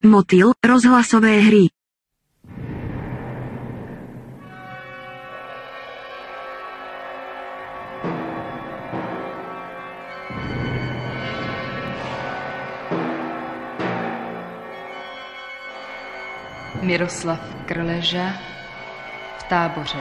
Motýl, rozhlasové hry. Miroslav Krleža v Táboře.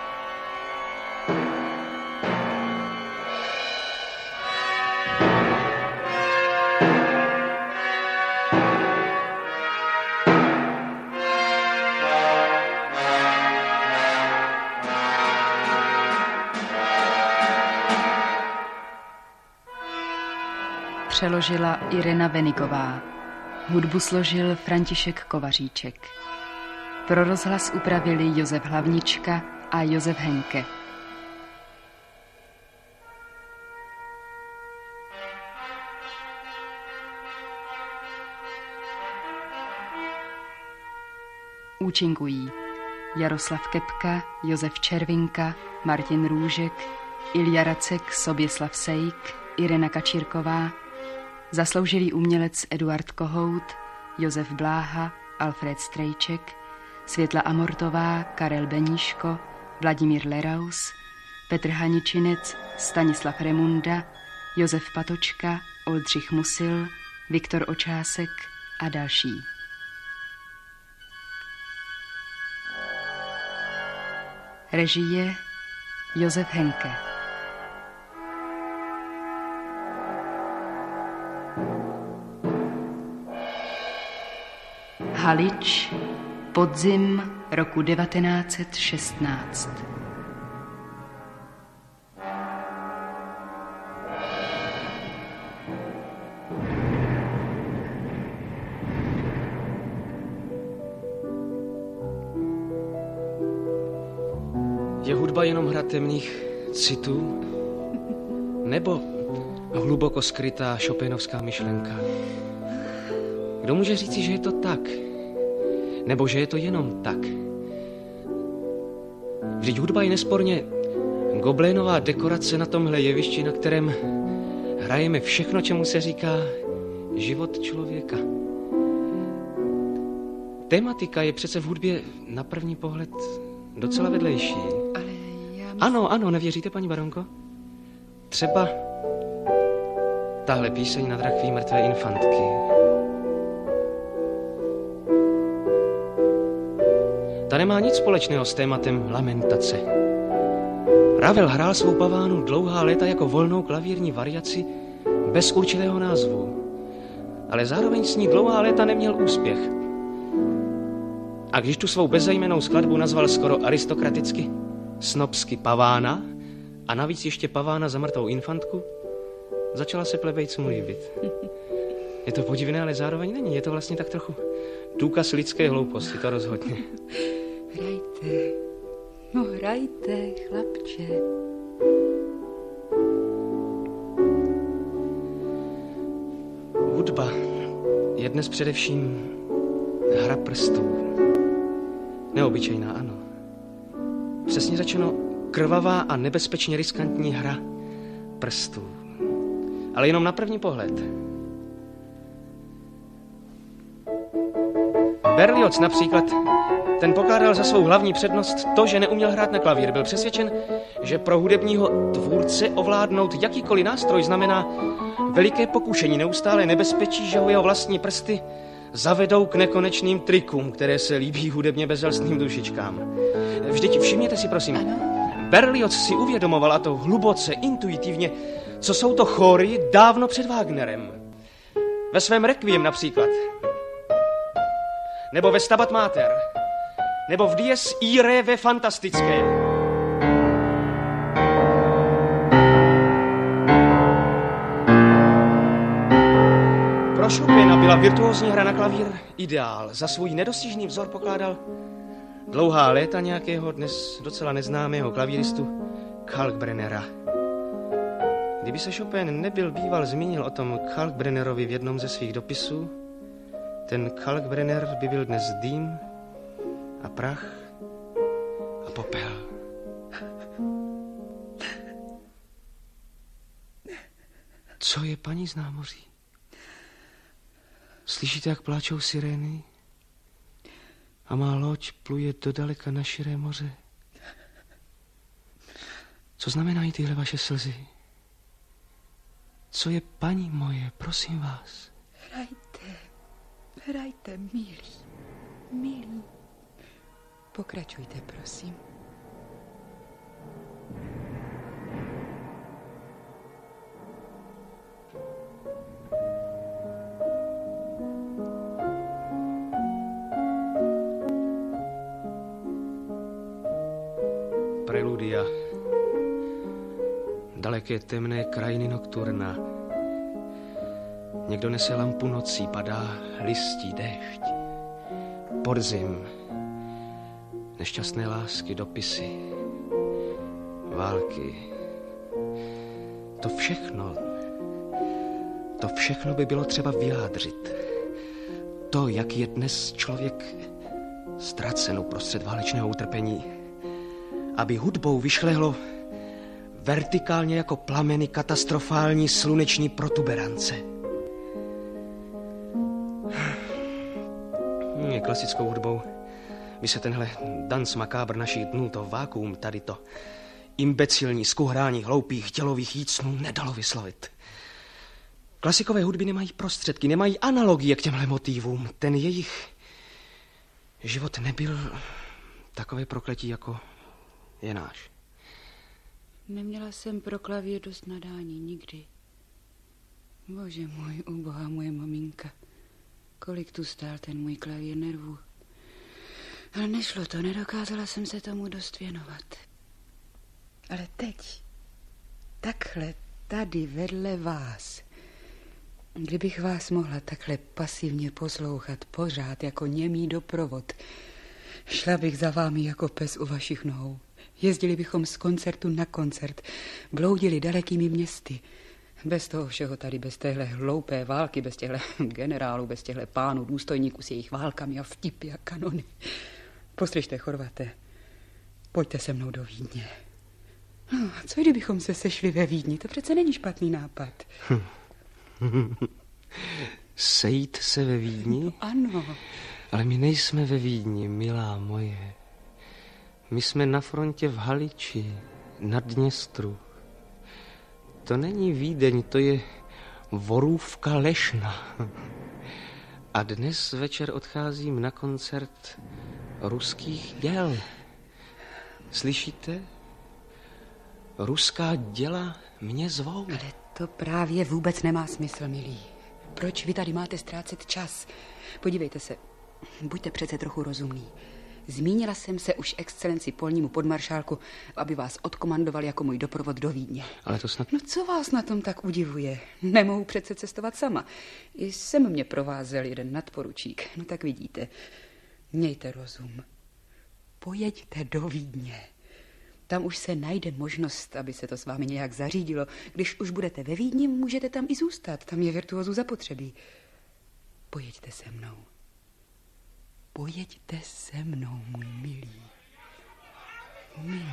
Přeložila Irena Venigová. Hudbu složil František Kovaříček. Pro rozhlas upravili Josef Hlavnička a Josef Henke. Účinkují Jaroslav Kepka, Josef Červinka, Martin Růžek, Ilja Racek, Soběslav Sejk, Irena Kačírková, zasloužilý umělec Eduard Kohout, Josef Bláha, Alfred Strejček, Světla Amortová, Karel Beníško, Vladimír Leraus, Petr Haničinec, Stanislav Remunda, Josef Patočka, Oldřich Musil, Viktor Očásek a další. Režie Josef Henke. Halič, podzim roku 1916. Je hudba jenom hra temných citů? Nebo hluboko skrytá Chopinovská myšlenka? Kdo může říci, že je to tak? Nebo že je to jenom tak? Vždyť hudba je nesporně goblénová dekorace na tomhle jevišti, na kterém hrajeme všechno, čemu se říká život člověka. Tematika je přece v hudbě na první pohled docela vedlejší. Ale já myslím... Ano, nevěříte, paní baronko? Třeba tahle píseň nad rakví mrtvé infantky. Ta nemá nic společného s tématem lamentace. Ravel hrál svou pavánu dlouhá léta jako volnou klavírní variaci bez určitého názvu, ale zároveň s ní dlouhá léta neměl úspěch. A když tu svou bezejmennou skladbu nazval skoro aristokraticky snobsky pavána a navíc ještě pavána za mrtvou infantku, začala se plebejcům líbit. Je to podivné, ale zároveň není. Je to vlastně tak trochu důkaz lidské hlouposti, to rozhodně. Hrajte, no hrajte, chlapče. Hudba je dnes především hra prstů. Neobyčejná, ano. Přesně řečeno, krvavá a nebezpečně riskantní hra prstů. Ale jenom na první pohled. Berlioz například, ten pokládal za svou hlavní přednost to, že neuměl hrát na klavír. Byl přesvědčen, že pro hudebního tvůrce ovládnout jakýkoliv nástroj znamená veliké pokušení, neustále nebezpečí, že ho jeho vlastní prsty zavedou k nekonečným trikům, které se líbí hudebně bezelstným dušičkám. Vždyť všimněte si, prosím, ano? Berlioz si uvědomoval, a to hluboce, intuitivně, co jsou to chóry dávno před Wagnerem. Ve svém Requiem například. Nebo ve Stabat Mater. Nebo v Dies Irae ve Fantastické. Pro Chopina byla virtuózní hra na klavír ideál. Za svůj nedostižný vzor pokládal dlouhá léta nějakého dnes docela neznámého klavíristu Kalkbrennera. Kdyby se Chopin nebyl býval zmínil o tom Kalkbrennerovi v jednom ze svých dopisů, ten Kalkbrenner by byl dnes dým a prach a popel. Co je, paní z námoří? Slyšíte, jak pláčou sirény? A má loď pluje do daleka na širé moře. Co znamenají tyhle vaše slzy? Co je, paní moje, prosím vás? Hrajte, milí. Pokračujte, prosím. Preludia. Daleké temné krajiny nokturna. Někdo nese lampu nocí, padá listí déšť. Podzim. Nešťastné lásky, dopisy. Války. To všechno by bylo třeba vyjádřit. To, jak je dnes člověk ztracen uprostřed válečného utrpení. Aby hudbou vyšlehlo vertikálně jako plameny katastrofální sluneční protuberance. Klasickou hudbou by se tenhle dans makábr našich dnů, to vákuum, tady to imbecilní skuhrání hloupých tělových jícnů nedalo vyslovit. Klasikové hudby nemají prostředky, nemají analogie k těmhle motivům. Ten jejich život nebyl takové prokletí, jako je náš. Neměla jsem pro klavír dost nadání nikdy. Bože můj, ubohá moje maminka. Kolik tu stál ten můj klavír nervů. Ale nešlo to, nedokázala jsem se tomu dost věnovat. Ale teď, takhle, tady vedle vás, kdybych vás mohla takhle pasivně poslouchat pořád jako němý doprovod, šla bych za vámi jako pes u vašich nohou. Jezdili bychom z koncertu na koncert, bloudili dalekými městy. Bez toho všeho tady, bez téhle hloupé války, bez těchhle generálů, bez těchhle pánů, důstojníků s jejich válkami a vtipy a kanony. Poslyšte, Chorvate, pojďte se mnou do Vídně. No, a co kdybychom se sešli ve Vídni? To přece není špatný nápad. Sejít se ve Vídni? No, ano. Ale my nejsme ve Vídni, milá moje. My jsme na frontě v Haliči, na Dněstru. To není Vídeň, to je Vorůvka Lešna. A dnes večer odcházím na koncert ruských děl. Slyšíte? Ruská děla mě zvou. Ale to právě vůbec nemá smysl, milí. Proč vy tady máte ztrácet čas? Podívejte se, buďte přece trochu rozumný. Zmínila jsem se už excelenci polnímu podmaršálku, aby vás odkomandoval jako můj doprovod do Vídně. Ale to snad... No co vás na tom tak udivuje? Nemohu přece cestovat sama. I sem mě provázel jeden nadporučík. No tak vidíte, mějte rozum. Pojeďte do Vídně. Tam už se najde možnost, aby se to s vámi nějak zařídilo. Když už budete ve Vídni, můžete tam i zůstat. Tam je virtuózů zapotřebí. Pojeďte se mnou. Pojeďte se mnou, můj milý. Milý.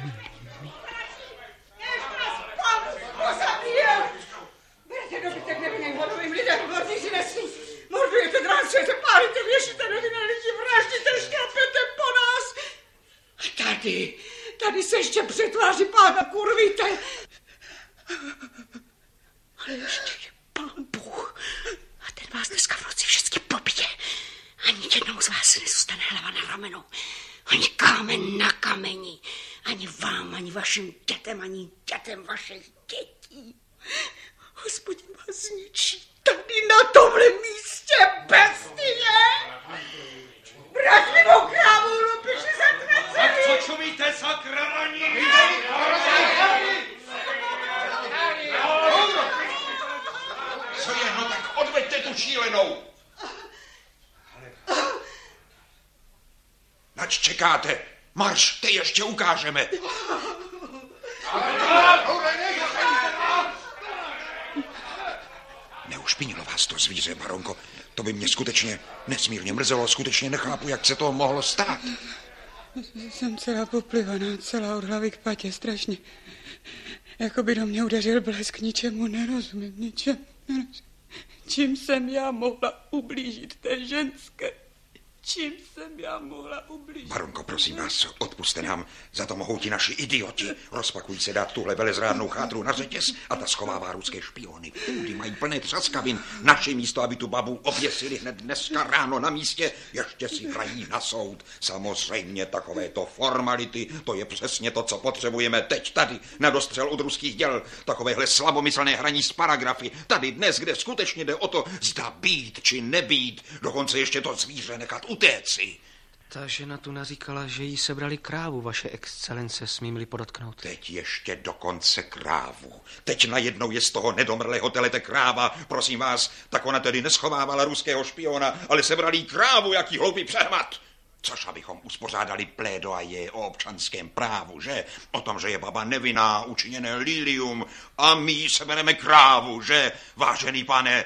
Berete dobytek nevinným hodovým lidem, mordíci nesmí. Mordujete, drácujete, pálíte, věšíte nevinné lidi, vraždíte, šňapete po nás. A tady se ještě přetváří pána kurvíte. Ale ještě je pán Bůh. A ten vás dneska v noci vždycky pobije. Ani jednou z vás nezůstane hlava na ramenu. Ani kámen na kameni. Ani vám, ani vašim dětem, ani dětem vašich dětí. Hospodin vás zničí tady na tomhle místě, bestie! Vrať mi mou krávu, lupiši zatracený! Tak co čumíte, sakravaní? Co je, no tak odveďte tu šílenou! Nač čekáte? Marš, ty ještě ukážeme! Neušpinilo vás to zvíře, baronko. To by mě skutečně nesmírně mrzelo. Skutečně nechápu, jak se to mohlo stát. Jsem celá poplivaná, celá od hlavy k patě, strašně. Jako by do mě udeřil blesk, ničemu nerozumím, ničemu nerozumím. Čím jsem já mohla ublížit té ženské? Čím jsem já mohla ublížit? Baronko, prosím vás, odpuste nám. Za to mohou ti naši idioti. Rozpakují se dát tuhle velezrádnou chátru na řetěz a ta schovává ruské špiony. Půdy mají plné třaskavin. Naše místo, aby tu babu oběsili hned dneska ráno na místě, ještě si hrají na soud. Samozřejmě takovéto formality, to je přesně to, co potřebujeme teď tady, na dostřel od ruských děl. Takovéhle slabomyslné hraní s paragrafy. Tady dnes, kde skutečně jde o to, zda být či nebýt, dokonce ještě to zvíře nechat utéci. Ta žena tu naříkala, že jí sebrali krávu, vaše excelence, smím-li podotknout. Teď ještě dokonce krávu. Teď najednou je z toho nedomrlého telete kráva. Prosím vás, tak ona tedy neschovávala ruského špiona, ale sebrali jí krávu, jaký hloupý přehmat. Což abychom uspořádali plédoaje o občanském právu, že? O tom, že je baba nevinná, učiněné lilium a my jí sebereme krávu, že? Vážený pane...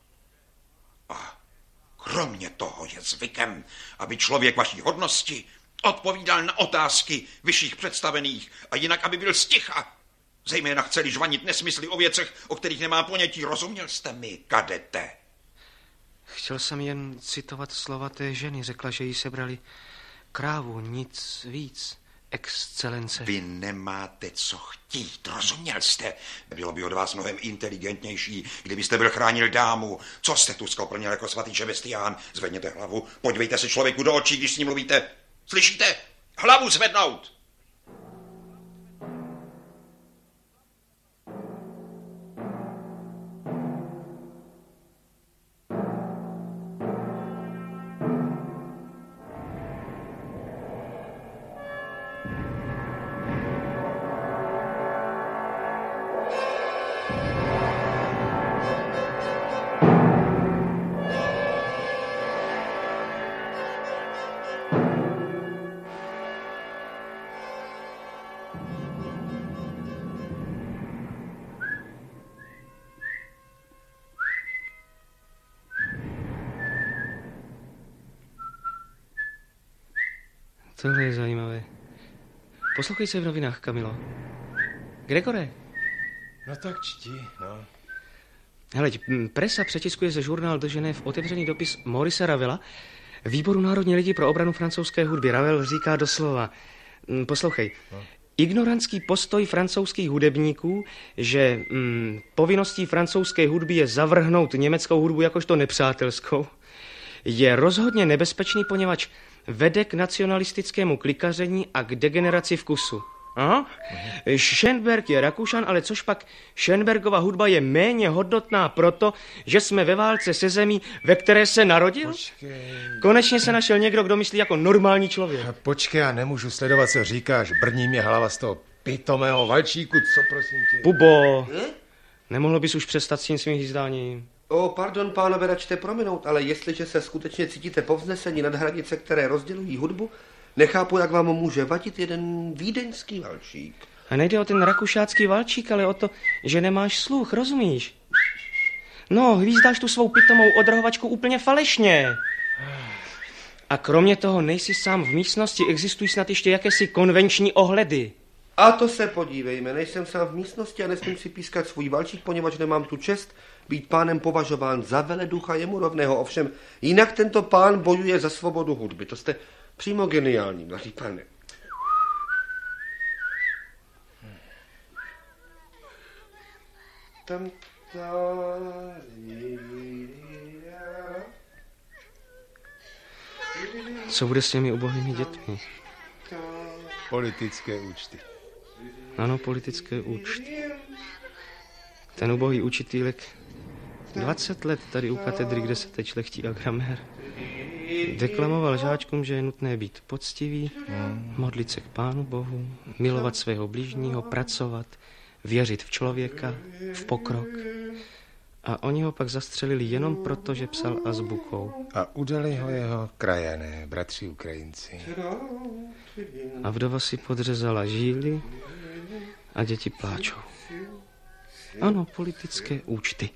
Kromě toho je zvykem, aby člověk vaší hodnosti odpovídal na otázky vyšších představených a jinak, aby byl sticha. Zejména chceli žvanit nesmysly o věcech, o kterých nemá ponětí. Rozuměl jste mi, kadete? Chtěl jsem jen citovat slova té ženy. Řekla, že jí sebrali krávu, nic víc, excelence. Vy nemáte co chtít, rozuměl jste? Bylo by od vás mnohem inteligentnější, kdybyste byl chránil dámu. Co jste tu skoprnil jako svatý Šebestián? Zvedněte hlavu, podívejte se člověku do očí, když s ním mluvíte. Slyšíte? Hlavu zvednout! Tohle je zajímavé. Poslouchej se v novinách, Kamilo. Gregore. No tak čti, no. Hleď, presa přetiskuje ze žurnál de Genève otevřený dopis Maurice Ravela, Výboru národní lidi pro obranu francouzské hudby. Ravel říká doslova, poslouchej, ignorantský postoj francouzských hudebníků, že povinností francouzské hudby je zavrhnout německou hudbu jakožto nepřátelskou, je rozhodně nebezpečný, poněvadž vede k nacionalistickému klikaření a k degeneraci vkusu. Aha. Schönberg je Rakušan, ale což pak Schönbergova hudba je méně hodnotná proto, že jsme ve válce se zemí, ve které se narodil? Počkej. Konečně se našel někdo, kdo myslí jako normální člověk. Počkej, já nemůžu sledovat, co říkáš. Brní mě hlava z toho pitomého valčíku, co prosím tě? Pubo, nemohlo bys už přestat s tím svým hýzdáním? Pardon, pánové, račte prominout, ale jestliže se skutečně cítíte povznesení nad hranice, které rozdělují hudbu, nechápu, jak vám může vadit jeden vídeňský valčík. A nejde o ten rakušácký valčík, ale o to, že nemáš sluch, rozumíš? No, hvízdáš tu svou pitomou odrhovačku úplně falešně. A kromě toho nejsi sám v místnosti, existují snad ještě jakési konvenční ohledy. A to se podívejme, nejsem sám v místnosti a nesmím si pískat svůj valčík, poněvadž nemám tu čest být pánem považován za veleducha jemu rovného. Ovšem, jinak tento pán bojuje za svobodu hudby. To jste přímo geniální, mladý pane. Co bude s těmi ubohými dětmi? Politické účty. Ano, politické účty. Ten ubohý učitýlek 20 let tady u katedry, kde se teď šlechtí a gramér, deklamoval žáčkům, že je nutné být poctivý, modlit se k Pánu Bohu, milovat svého blížního, pracovat, věřit v člověka, v pokrok. A oni ho pak zastřelili jenom proto, že psal azbukou. A udali ho jeho krajané, bratři Ukrajinci. A vdova si podřezala žíly a děti pláčou. Ano, politické účty.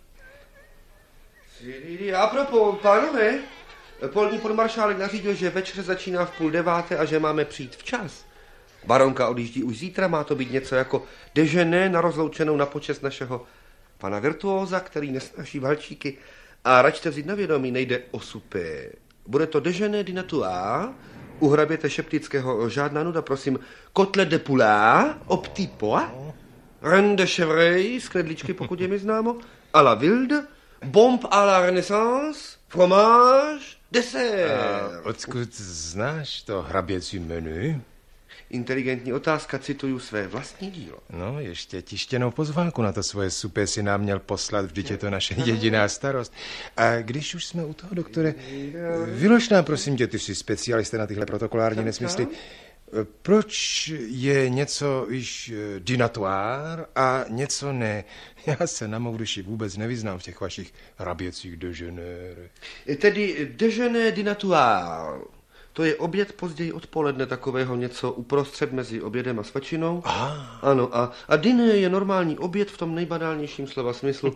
A propos, pánové, polní podmaršálek nařídil, že večer začíná v 8:30 a že máme přijít včas. Baronka odjíždí už zítra, má to být něco jako déjeuner na rozloučenou na počest našeho pana virtuóza, který nesnáší valčíky. A račte vzít na vědomí, nejde o supé. Bude to déjeuner dînatoire, u hraběte Šeptického žádná nuda, prosím. Kotelette de poulet, au petit pois, reine de chevreuil, z kredličky, pokud je mi známo, à la wilde, bombe à la renaissance, fromage, dessert. Odkud znáš to hraběcí menu? Inteligentní otázka, cituju své vlastní dílo. No, ještě tištěnou pozvánku na to svoje supé si nám měl poslat, vždyť je to naše jediná starost. A když už jsme u toho, doktore, vylož nám, prosím tě, ty jsi specialista na tyhle protokolární nesmysly. Proč je něco již dînatoire a něco ne? Já se na mou duši vůbec nevyznám v těch vašich hraběcích déjeunérech. Tedy déjeuner dînatoire. To je oběd později odpoledne, takového něco uprostřed mezi obědem a svačinou. Ano, a dîner je normální oběd v tom nejbanálnějším slova smyslu.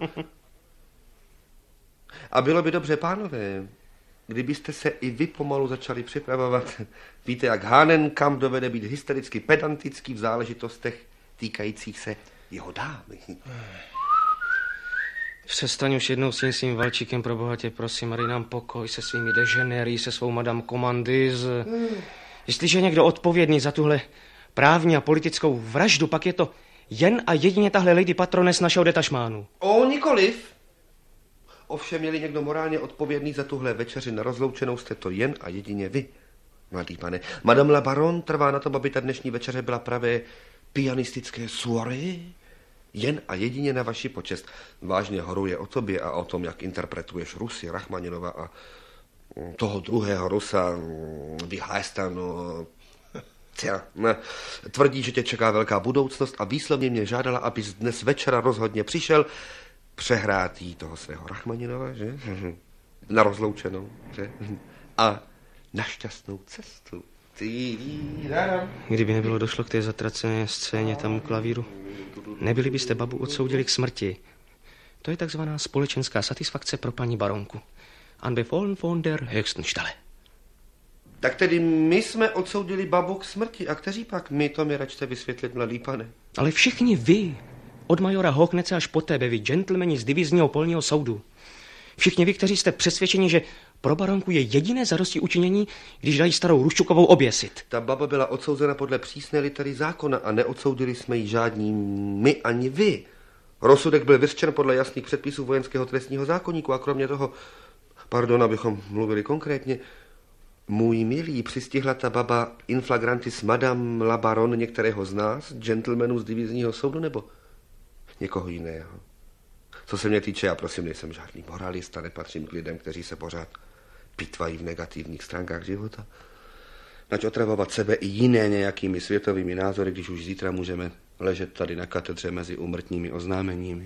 A bylo by dobře, pánové, kdybyste se i vy pomalu začali připravovat. Víte, jak Hahnenkamm dovede být hystericky pedantický v záležitostech týkajících se jeho dámy. Přestaň už jednou s tím svým valčíkem, pro boha tě, prosím, a dej nám pokoj se svými deženéry, se svou madame Commandise. Jestliže je někdo odpovědný za tuhle právní a politickou vraždu, pak je to jen a jedině tahle lady patroness našeho detašmánu. Nikoliv. Ovšem, měli někdo morálně odpovědný za tuhle večeři na rozloučenou, jste to jen a jedině vy, mladý pane. Madame la baronne trvá na tom, aby ta dnešní večeře byla pravé pianistické soirée, jen a jedině na vaši počest. Vážně horuje o tobě a o tom, jak interpretuješ Rusy, Rachmaninova a toho druhého Rusa, Vyhajstanu. Tvrdí, že tě čeká velká budoucnost a výslovně mě žádala, abys dnes večera rozhodně přišel přehrát jí toho svého Rachmaninova, že? Na rozloučenou, že? A na šťastnou cestu. Kdyby nebylo došlo k té zatracené scéně tam u klavíru, nebyli byste babu odsoudili k smrti. To je takzvaná společenská satisfakce pro paní baronku. An befohlen von der höchsten Stelle. Tak tedy my jsme odsoudili babu k smrti. A kteří pak my, to mi račte vysvětlit, mladý pane? Ale všichni vy, od majora Hochnece až po tebe, vy gentlemani z divizního polního soudu. Všichni vy, kteří jste přesvědčeni, že pro baronku je jediné zadosti učinění, když dají starou Ruščukovou oběsit. Ta baba byla odsouzena podle přísné litery zákona a neodsoudili jsme ji žádní my ani vy. Rozsudek byl vyřčen podle jasných předpisů vojenského trestního zákoníku a kromě toho, pardon, abychom mluvili konkrétně, můj milý, přistihla ta baba in flagrantis madame la baronne některého z nás, gentlemanů z divizního soudu, nebo někoho jiného? Co se mě týče, já prosím nejsem žádný moralista, nepatřím k lidem, kteří se pořád pitvají v negativních stránkách života. Nať otravovat sebe i jiné nějakými světovými názory, když už zítra můžeme ležet tady na katedře mezi úmrtními oznámeními.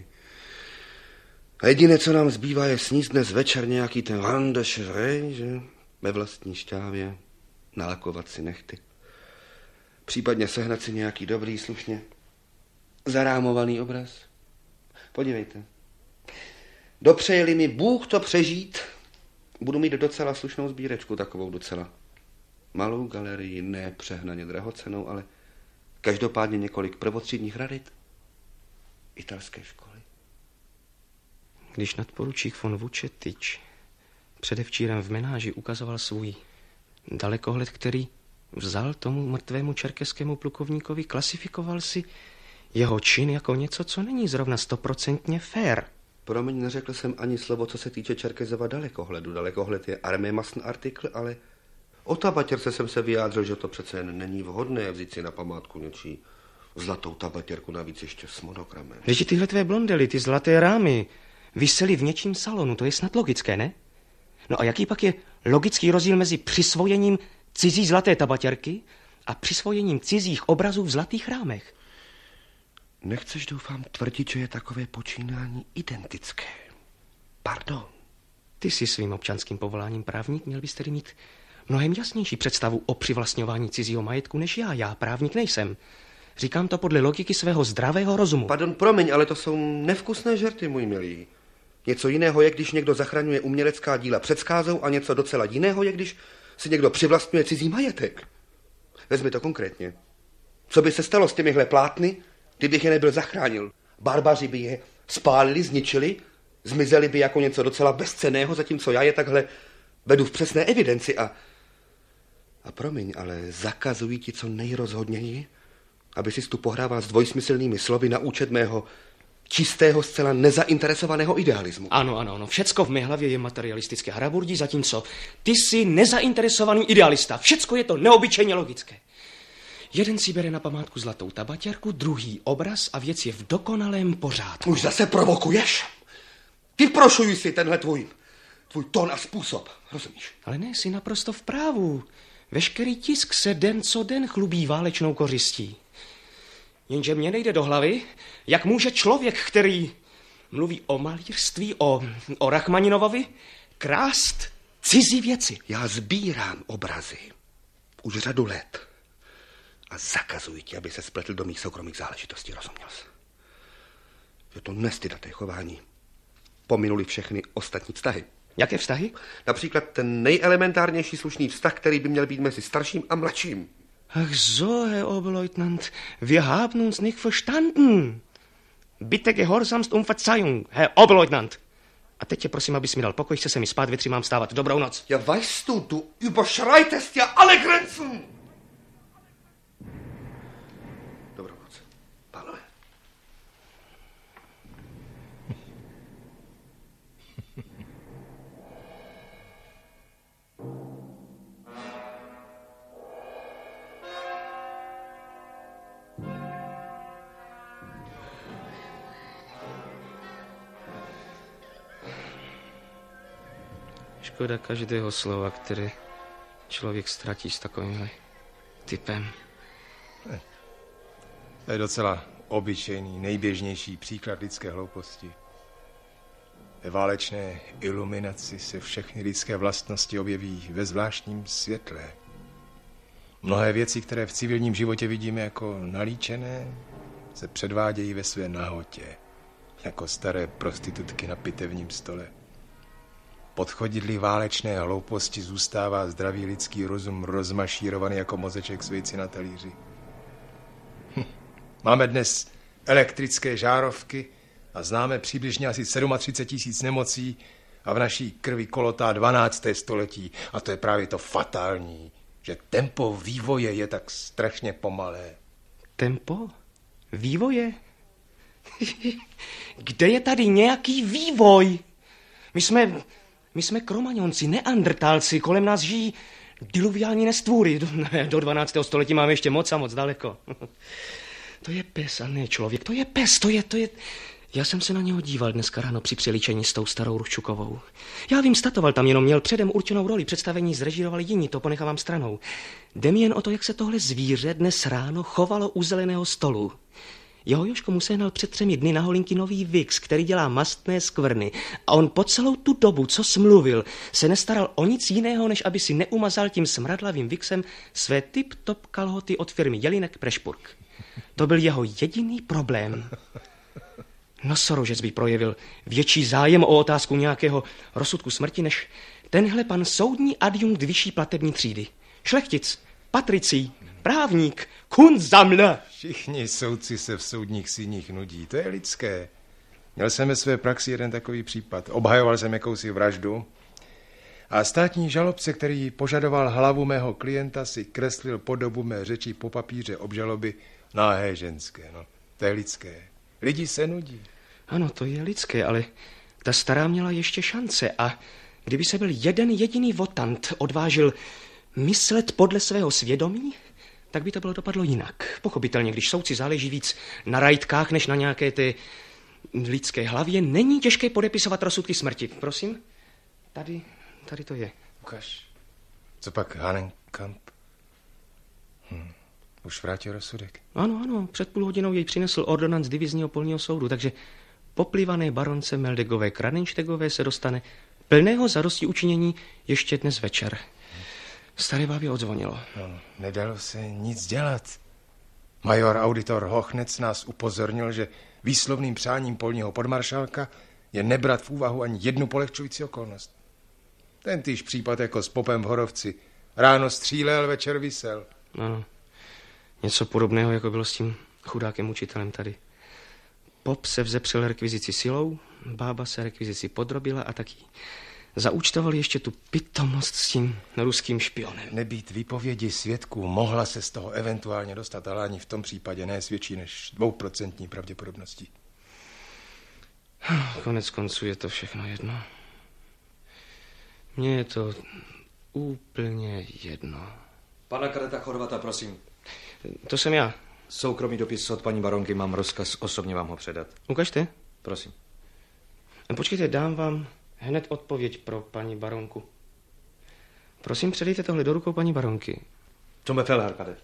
A jediné, co nám zbývá, je sníst dnes večer nějaký ten vin de chevreuil, že? Ve vlastní šťávě, nalakovat si nechty. Případně sehnat si nějaký dobrý, slušně zarámovaný obraz. Podívejte. Dopřejeli mi Bůh to přežít, budu mít docela slušnou sbírečku, takovou docela malou galerii, ne přehnaně drahocenou, ale každopádně několik prvotřídních radit italské školy. Když nadporučík von Vučetič předevčírem v menáži ukazoval svůj dalekohled, který vzal tomu mrtvému čerkeskému plukovníkovi, klasifikoval si jeho čin jako něco, co není zrovna 100% fér. Promiň, neřekl jsem ani slovo, co se týče Čerkezova dalekohledu. Dalekohled je armémasn artikl, ale o tabatěrce jsem se vyjádřil, že to přece není vhodné vzít si na památku něčí zlatou tabatěrku, navíc ještě s monogramem. Víš, tyhle tvé blondely, ty zlaté rámy, visely v něčím salonu, to je snad logické, ne? No a jaký pak je logický rozdíl mezi přisvojením cizí zlaté tabatěrky a přisvojením cizích obrazů v zlatých rámech? Nechceš, doufám, tvrdit, že je takové počínání identické. Pardon. Ty jsi svým občanským povoláním právník, měl bys tedy mít mnohem jasnější představu o přivlastňování cizího majetku než já. Já právník nejsem. Říkám to podle logiky svého zdravého rozumu. Pardon, promiň, ale to jsou nevkusné žerty, můj milý. Něco jiného je, když někdo zachraňuje umělecká díla před skázou a něco docela jiného je, když si někdo přivlastňuje cizí majetek. Vezmi to konkrétně. Co by se stalo s těmihle plátny, kdybych je nebyl zachránil? Barbaři by je spálili, zničili, Zmizely by jako něco docela bezcenného, zatímco já je takhle vedu v přesné evidenci a promiň, ale zakazují ti co nejrozhodněji, aby si tu pohrával s dvojsmyslnými slovy na účet mého čistého, zcela nezainteresovaného idealismu. Ano. Všecko v mé hlavě je materialistické haraburdí, zatímco ty jsi nezainteresovaný idealista. Všecko je to neobyčejně logické. Jeden si bere na památku zlatou tabaťarku, druhý obraz a věc je v dokonalém pořádku. Už zase provokuješ? Vyprošuj si tenhle tvůj tón a způsob, rozumíš? Ale ne, jsi naprosto v právu. Veškerý tisk se den co den chlubí válečnou kořistí. Jenže mně nejde do hlavy, jak může člověk, který mluví o malířství, o Rachmaninovovi, krást cizí věci. Já sbírám obrazy už řadu let a zakazuji ti, aby se spletl do mých soukromých záležitostí, rozuměl jsi? Je to nestydaté chování. Pominuli všechny ostatní vztahy. Jaké vztahy? Například ten nejelementárnější slušný vztah, který by měl být mezi starším a mladším. Ach so, Herr Oberleutnant, wir haben uns nicht verstanden. Bitte gehorsamst um Verzeihung, Herr Oberleutnant. A teď tě prosím, abys mi dal pokoj, chce se mi spát, ve 3 mám stávat. Dobrou noc. Ja, weißt du überschreitest ja alle Grenzen. Dobrou noc, pánové. Škoda každého slova, které člověk ztratí s takovýmhle typem. To je docela obyčejný, nejběžnější příklad lidské hlouposti. Ve válečné iluminaci se všechny lidské vlastnosti objeví ve zvláštním světle. Mnohé věci, které v civilním životě vidíme jako nalíčené, se předvádějí ve své nahotě, jako staré prostitutky na pitevním stole. Pod chodidly válečné hlouposti zůstává zdravý lidský rozum rozmašírovaný jako mozeček s vejci na talíři. Máme dnes elektrické žárovky a známe přibližně asi 37 000 nemocí a v naší krvi kolotá 12. století. A to je právě to fatální, že tempo vývoje je tak strašně pomalé. Tempo? Vývoje? Kde je tady nějaký vývoj? My jsme kromaňonci, neandrtálci, kolem nás žijí diluviální nestvůry. Do 12. století máme ještě moc a moc daleko. To je pes a ne člověk, to je pes, to je... Já jsem se na něho díval dneska ráno při přelíčení s tou starou Ruščukovou. Já vím, statoval tam, jenom měl předem určenou roli, představení zrežírovali jiní, to ponechávám stranou. Jde mi jen o to, jak se tohle zvíře dnes ráno chovalo u zeleného stolu. Jeho Jožko mu sehnal před 3 dny na holinky nový Vicks, který dělá mastné skvrny. A on po celou tu dobu, co smluvil, se nestaral o nic jiného, než aby si neumazal tím smradlavým Vicksem své tip-top kalhoty od firmy Jelinek Prešpurk. To byl jeho jediný problém. Nosorožec by projevil větší zájem o otázku nějakého rozsudku smrti, než tenhle pan soudní adjunkt vyšší platební třídy. Šlechtic, patricí, právník, Kunstsammler. Všichni soudci se v soudních síních nudí, to je lidské. Měl jsem ve své praxi jeden takový případ. Obhajoval jsem jakousi vraždu a státní žalobce, který požadoval hlavu mého klienta, si kreslil podobu mé řeči po papíře obžaloby nahé ženské. No, to je lidské. Lidi se nudí. Ano, to je lidské, ale ta stará měla ještě šance a kdyby se byl jeden jediný votant odvážil myslet podle svého svědomí, tak by to bylo dopadlo jinak. Pochopitelně, když soudci záleží víc na rajtkách, než na nějaké té lidské hlavě, není těžké podepisovat rozsudky smrti. Prosím? Tady to je. Ukaž. Co pak Hahnenkamp? Už vrátil rozsudek? Ano, před půl hodinou jej přinesl ordonanc divizního polního soudu, takže poplivané baronce Meldegové Kradenštegové se dostane plného zadosti učinění ještě dnes večer. Staré bábě odzvonilo. No, nedalo se nic dělat. Major auditor Hochnec nás upozornil, že výslovným přáním polního podmaršálka je nebrat v úvahu ani jednu polehčující okolnost. Tentýž případ jako s popem v Horovci. Ráno střílel, večer visel. Ano, něco podobného, jako bylo s tím chudákem učitelem tady. Pop se vzepřel rekvizici silou, bába se rekvizici podrobila a taky zaúčtoval ještě tu pitomost s tím ruským špionem. Nebýt výpovědi svědků, mohla se z toho eventuálně dostat, ale ani v tom případě ne s větší než 2% pravděpodobností. Konec konců je to všechno jedno. Mně je to úplně jedno. Pana kadeta Chorvata, prosím. To jsem já. Soukromý dopis od paní baronky, mám rozkaz osobně vám ho předat. Ukažte. Prosím. Počkejte, dám vám hned odpověď pro paní baronku. Prosím, předejte tohle do rukou paní baronky. Zum Befehl, Herr Kadet.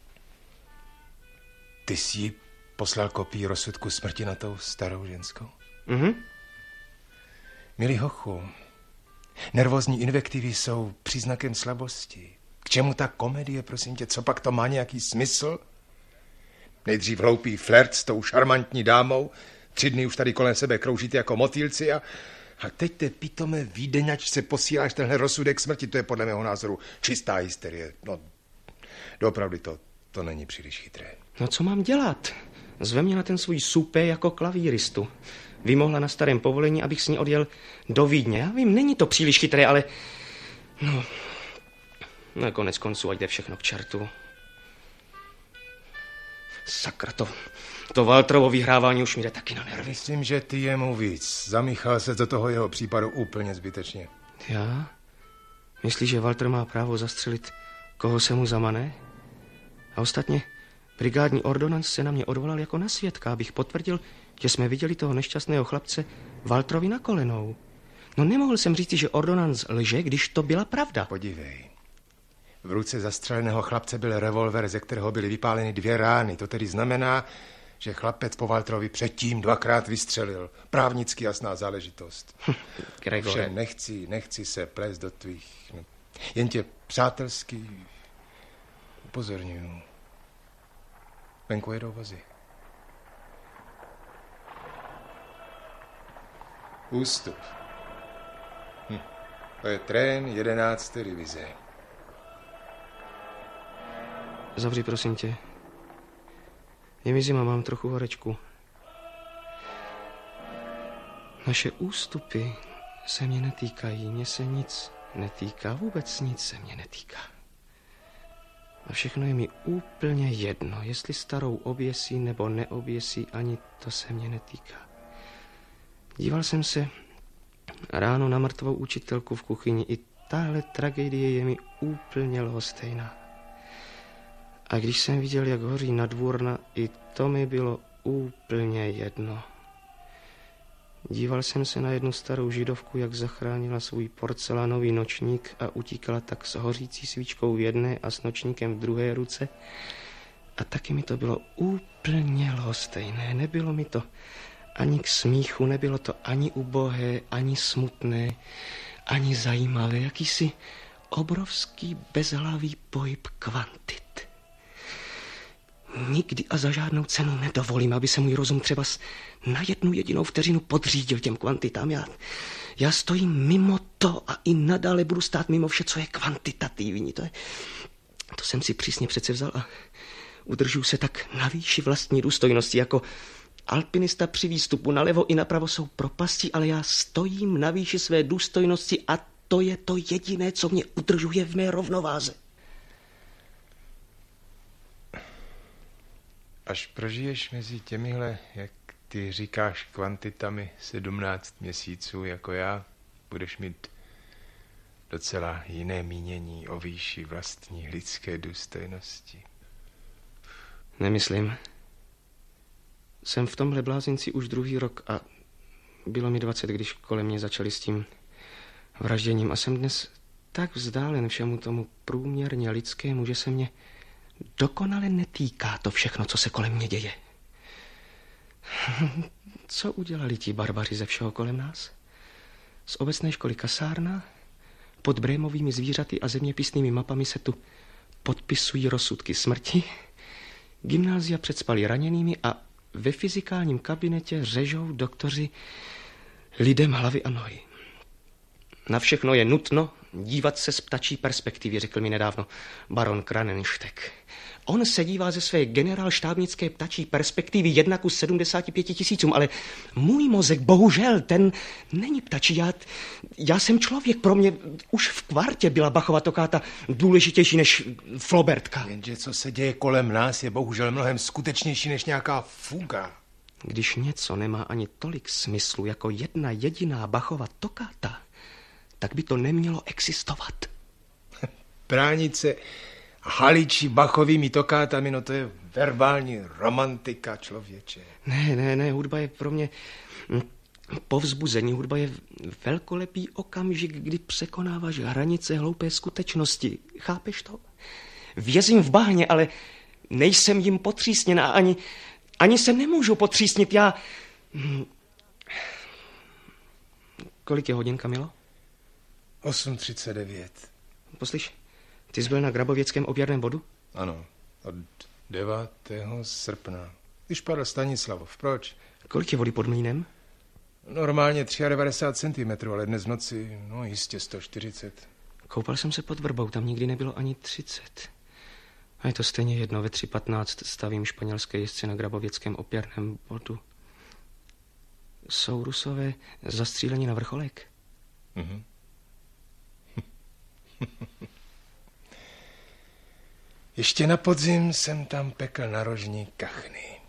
Ty jsi jí poslal kopii rozsudku smrti na tou starou ženskou? Mhm. Milý hochu, nervózní invektivy jsou příznakem slabosti. K čemu ta komedie, prosím tě, co pak to má nějaký smysl? Nejdřív hloupý flirt s tou šarmantní dámou, 3 dny už tady kolem sebe kroužíte jako motýlci a teď te pitomé výdeňačce posíláš tenhle rozsudek smrti, to je podle mého názoru čistá hysterie. No, doopravdy to není příliš chytré. No co mám dělat? Zve mě na ten svůj supé jako klavíristu. Vymohla na starém povolení, abych s ní odjel do Vídně. Já vím, není to příliš chytré, ale... No, konec konců, ať jde všechno k čertu. Sakra, to Walterovo vyhrávání už mi jde taky na nervy. Myslím, že ty jemu víc. Zamíchal se do toho jeho případu úplně zbytečně. Já? Myslíš, že Walter má právo zastřelit, koho se mu zamane? A ostatně, brigádní ordonanc se na mě odvolal jako na svědka, abych potvrdil, že jsme viděli toho nešťastného chlapce Walterovi na kolenou. No nemohl jsem říct, že ordonanc lže, když to byla pravda. Podívej. V ruce zastřeleného chlapce byl revolver, ze kterého byly vypáleny 2 rány. To tedy znamená, že chlapec po Walterovi předtím 2krát vystřelil. Právnicky jasná záležitost. Gregore. Nechci se plést do tvých... Jen tě přátelsky upozorňuju. Venku jedou vozy. Ústup. To je trén 11. divize. Zavři, prosím tě. Je mi zima, mám trochu horečku. Naše ústupy se mě netýkají, mě se nic netýká, vůbec nic se mě netýká. A všechno je mi úplně jedno, jestli starou oběsí nebo neoběsí, ani to se mě netýká. Díval jsem se ráno na mrtvou učitelku v kuchyni, i tahle tragédie je mi úplně lhostejná. A když jsem viděl, jak hoří nadvůrna, i to mi bylo úplně jedno. Díval jsem se na jednu starou židovku, jak zachránila svůj porcelánový nočník a utíkala tak s hořící svíčkou v jedné a s nočníkem v druhé ruce. A taky mi to bylo úplně lhostejné. Nebylo mi to ani k smíchu, nebylo to ani ubohé, ani smutné, ani zajímavé. Jakýsi obrovský bezhlavý pohyb kvantit. Nikdy a za žádnou cenu nedovolím, aby se můj rozum třeba na 1 jedinou vteřinu podřídil těm kvantitám. Já stojím mimo to a i nadále budu stát mimo vše, co je kvantitativní. To jsem si přísně přece vzal a udržuji se tak na výši vlastní důstojnosti. Jako alpinista při výstupu nalevo i napravo jsou propasti, ale já stojím na výši své důstojnosti a to je to jediné, co mě udržuje v mé rovnováze. Až prožiješ mezi těmihle, jak ty říkáš, kvantitami 17 měsíců jako já, budeš mít docela jiné mínění o výši vlastní lidské důstojnosti. Nemyslím. Jsem v tomhle blázinci už 2. rok a bylo mi 20, když kolem mě začali s tím vražděním a jsem dnes tak vzdálen všemu tomu průměrně lidskému, že se mě dokonale netýká to všechno, co se kolem mě děje. Co udělali ti barbaři ze všeho kolem nás? Z obecné školy kasárna, pod brémovými zvířaty a zeměpisnými mapami se tu podpisují rozsudky smrti, gymnázia předspali raněnými a ve fyzikálním kabinetě řežou doktoři lidem hlavy a nohy. Na všechno je nutno dívat se z ptačí perspektivy, řekl mi nedávno baron Kranenštek. On se dívá ze své generálštábnické ptačí perspektivy 1:75 000, ale můj mozek, bohužel, ten není ptačí. Já jsem člověk, pro mě už v kvartě byla Bachova tokáta důležitější než Flaubertka. Jenže co se děje kolem nás je bohužel mnohem skutečnější než nějaká fuga. Když něco nemá ani tolik smyslu jako jedna jediná Bachova tokáta, tak by to nemělo existovat. Bránit se Haliči Bachovými tokátami, no to je verbální romantika, člověče. Ne, hudba je pro mě povzbuzení. Hudba je velkolepý okamžik, kdy překonáváš hranice hloupé skutečnosti. Chápeš to? Vězím v bahně, ale nejsem jim potřísněn a ani se nemůžu potřísnit. Kolik je hodin, Kamilo? 8:39. Poslyš, ty jsi byl na Grabověckém opěrném bodu? Ano, od 9. srpna. Když padl Stanislavov, proč? Kolik je vody pod mlýnem? Normálně 93 cm, ale dnes v noci, no jistě 140. Koupal jsem se pod vrbou, tam nikdy nebylo ani 30. A je to stejně jedno, ve 3:15 stavím španělské jezdce na Grabověckém opěrném bodu. Jsou Rusové zastříleni na vrcholek? Mhm. Ještě na podzim jsem tam pekl na rožní kachny.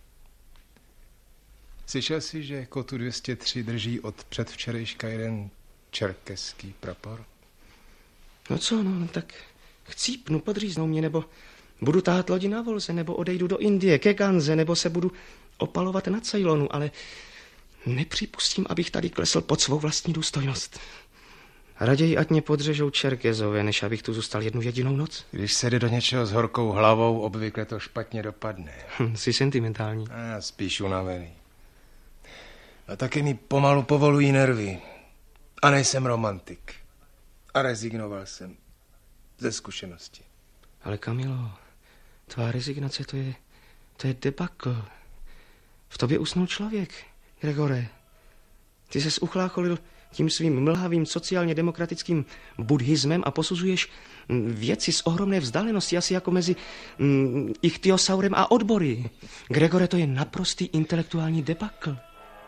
Slyšel jsi, že kotu 203 drží od předvčerejška jeden čerkeský prapor? No co, no tak chcípnu, podříznou mě, nebo budu tahat lodi na Volze, nebo odejdu do Indie, ke Ganze, nebo se budu opalovat na Ceylonu, ale nepřipustím, abych tady klesl pod svou vlastní důstojnost. Raději, ať mě podřežou Čerkezové, než abych tu zůstal jednu jedinou noc. Když se jde do něčeho s horkou hlavou, obvykle to špatně dopadne. Jsi sentimentální. A spíš unavený. A taky mi pomalu povolují nervy. A nejsem romantik. A rezignoval jsem. Ze zkušenosti. Ale Kamilo, tvá rezignace, to je debakl. V tobě usnul člověk, Gregore. Ty ses uchlácholil tím svým mlhavým sociálně demokratickým buddhismem a posuzuješ věci z ohromné vzdálenosti, asi jako mezi ichtyosaurem a odbory. Gregore, to je naprostý intelektuální debakl.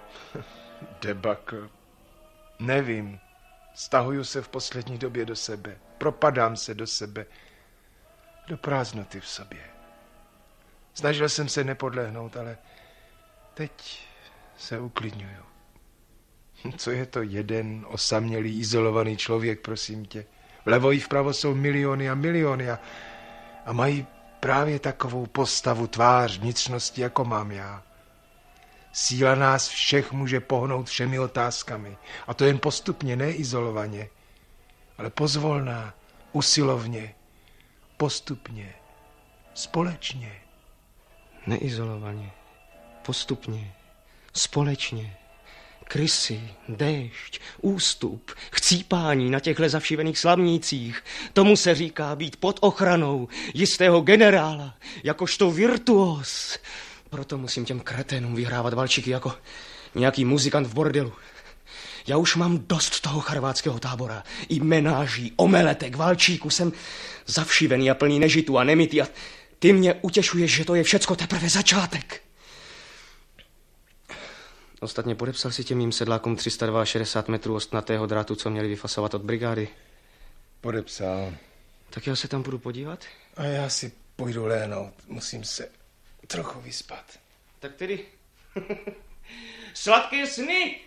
Debakl? Nevím. Stahuju se v poslední době do sebe. Propadám se do sebe. Do prázdnoty v sobě. Snažil jsem se nepodlehnout, ale teď se uklidňuju. Co je to jeden osamělý, izolovaný člověk, prosím tě? Vlevo i vpravo jsou miliony a miliony a mají právě takovou postavu, tvář, vnitřnosti, jako mám já. Síla nás všech může pohnout všemi otázkami. A to jen postupně, ne izolovaně, ale pozvolná, usilovně, postupně, společně. Neizolovaně, postupně, společně. Krysy, déšť, ústup, chcípání na těchhle zavšivených slavnících. Tomu se říká být pod ochranou jistého generála, jakožto virtuos. Proto musím těm kreténům vyhrávat valčíky jako nějaký muzikant v bordelu. Já už mám dost toho charvátského tábora. I menáží, omeletek, valčíků. Jsem zavšivený a plný nežitu a nemity a ty mě utěšuješ, že to je všecko teprve začátek. Ostatně podepsal si těm mým sedlákům 362 metrů ostnatého drátu, co měli vyfasovat od brigády. Podepsal. Tak já se tam budu podívat? A já si půjdu léhnout. Musím se trochu vyspat. Tak tedy sladké sny!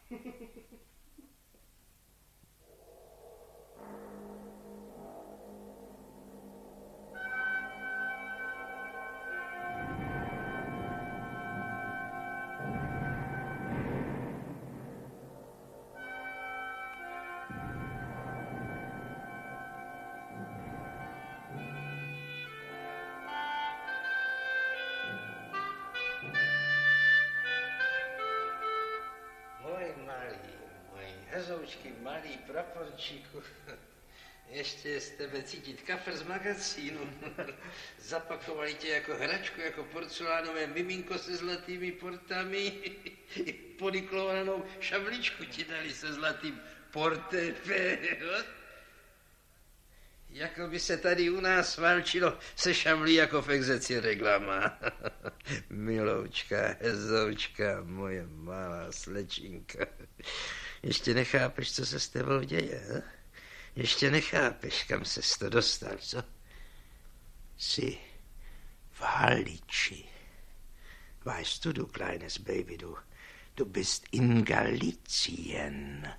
Hazoučky, malý praporčíku. Ještě je z tebe cítit kafr z magazínu. Zapakovali tě jako hračku, jako porcelánové miminko se zlatými portami. I podiklovanou šabličku ti dali se zlatým portefeuille. Jako by se tady u nás válčilo se šavlí jako v execi reklama. Miloučka, hezoučka, moje malá slečinka. Ještě nechápeš, co se s tebou děje, he? Ještě nechápeš, kam ses to dostal, co? Jsi v Haliči. Weißt du, kleines Baby, du bist in Galicien.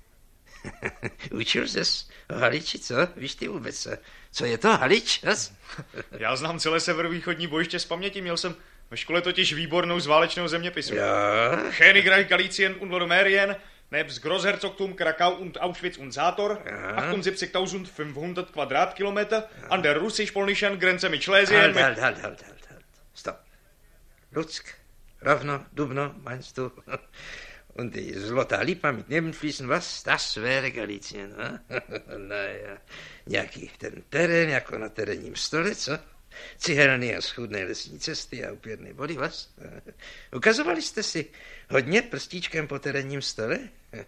Učil ses o Haliči, co? Víš ty vůbec, co je to Halič? Já znám celé severovýchodní bojiště z paměti, měl jsem ve škole totiž výbornou z válečného zeměpisu. Königreich Galicien und Lodomerien, nebst Großherzogtum Krakau und Auschwitz und Zátor, 78.500 Quadratkilometer an der russisch-polnischen Grenze mit Schlesien. Halt. Stop. Lutzk, Rovno, Dubno, meinst du? Und die Zlotá Lipa mit Nebenfließen, was? Das wäre Galicien, ne? Naja, nějaký ten terén, jako na terénním stole, co? Cihelny a schůdné lesní cesty a upěrné vody, was? Ukazovali jste si hodně prstíčkem po terénním stole?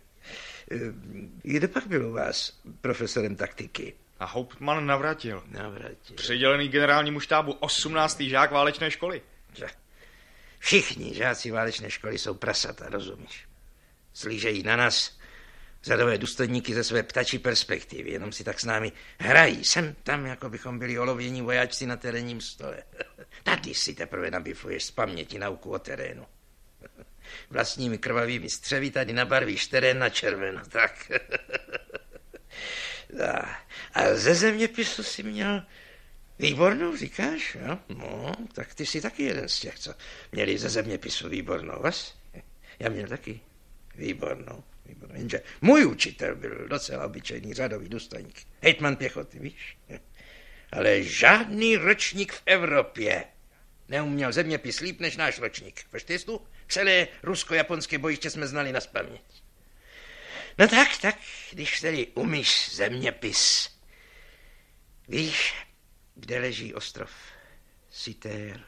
Kdo pak byl u vás profesorem taktiky? A Hauptmann Navratil. Navratil. Přidělený generálnímu štábu 18. žák válečné školy. Všichni žáci válečné školy jsou prasata, rozumíš? Slížejí na nás řadové důstojníky ze své ptačí perspektivy, jenom si tak s námi hrají sem tam, jako bychom byli olovění vojáčci na terénním stole. Tady si teprve nabifuješ z paměti nauku o terénu. Vlastními krvavými střevy tady nabarvíš terén na červeno, tak. A ze zeměpisu si měl výbornou, říkáš? No, tak ty jsi taky jeden z těch, co měli ze zeměpisu výbornou, vas? Já měl taky výbornou. Jenže můj učitel byl docela obyčejný řadový důstojník. Hejtman pěchoty, víš? Ale žádný ročník v Evropě neuměl zeměpis líp než náš ročník. Počtejš tu? Celé rusko-japonské bojiště jsme znali nazpaměť. No tak, když tedy umíš zeměpis, víš, kde leží ostrov Citer?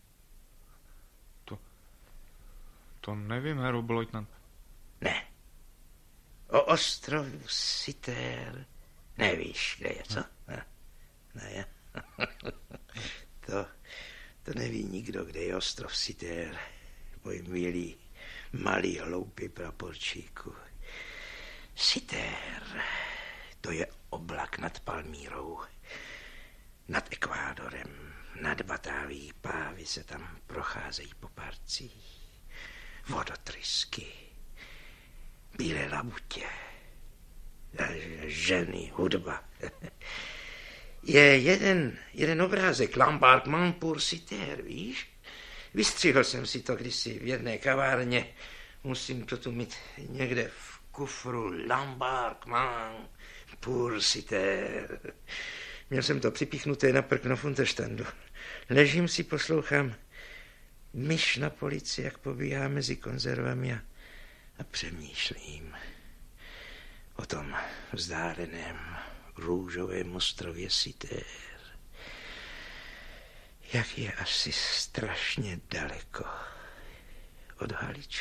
To nevím, Herr Oberleutnant. Ne. O ostrovu Citer nevíš, kde je, co? Ne. To neví nikdo, kde je ostrov Citer. Můj milý, malý, hloupý praporčíku. Citer, to je oblak nad Palmírou, nad Ekvádorem, nad Batávií. Pávy se tam procházejí po parcích. Vodotrysky, bílé labutě, ženy, hudba. Je jeden obrázek, L'Embarquement pour Citer, víš? Vystřihl jsem si to kdysi v jedné kavárně. Musím to tu mít někde v kufru. L'Embarquement pour Citer. Měl jsem to připíchnuté na prkno v Unterstandu. Ležím si, poslouchám myš na polici, jak pobíhá mezi konzervami a přemýšlím o tom vzdáleném růžovém ostrově Citer. Jak je asi strašně daleko od Haliče.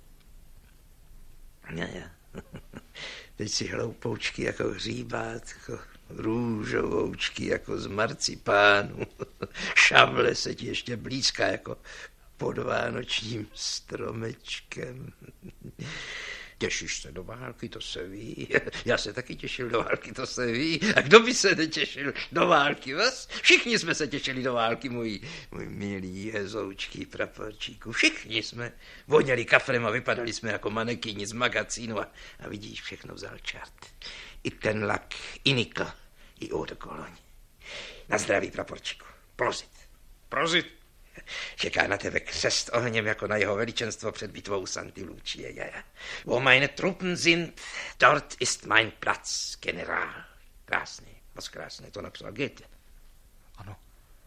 Ne. Teď si hloupoučky jako hříbátko, růžovoučky jako z marcipánu. Šavle se ti ještě blízká jako pod vánočním stromečkem. Těšíš se do války, to se ví. Já se taky těšil do války, to se ví. A kdo by se netěšil do války, vás? Všichni jsme se těšili do války, můj milý hezoučký praporčíku. Všichni jsme voněli kafrem a vypadali jsme jako manekyni z magazínu a vidíš, všechno vzal čart. I ten lak, i nikl, i eau de Cologne. Na zdraví, praporčíku. Prozit. Čeká na tebe křest ohněm jako na jeho veličenstvo před bitvou Santa Lucie. Wo meine Truppen sind, dort ist mein Platz, Generál. Krásné, moc krásné, to napsal Goethe. Ano.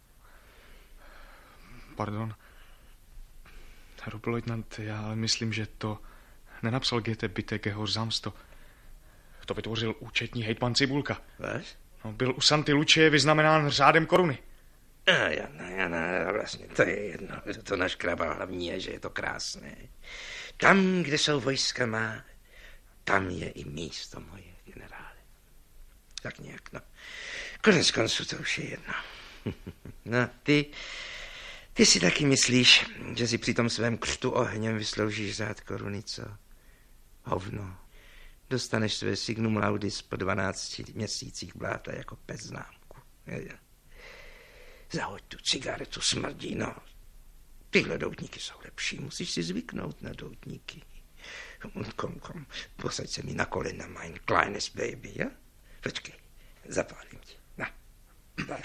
Pardon. Herr Oberleutnant, já myslím, že to nenapsal Goethe Bittekeho Zamsto. To vytvořil účetní hejtman Cibulka. Váš? No, byl u Santy Lucie vyznamenán řádem koruny. Vlastně, to je jedno. To naškrabal hlavní je, že je to krásné. Tam, kde jsou vojska má, tam je i místo moje, generále. Tak nějak, no. Konec konců to už je jedno. No, ty si taky myslíš, že si při tom svém křtu ohněm vysloužíš řád koruny, co? Hovno. Dostaneš své signum laudis po 12 měsících bláta jako pes známku. Zahoď tu cigaretu, smrdí, no. Tyhle doutníky jsou lepší, musíš si zvyknout na doutníky. Kom, posaď se mi na kolena, mein kleines baby, ja? Počkej, zapálím tě. Na, tak.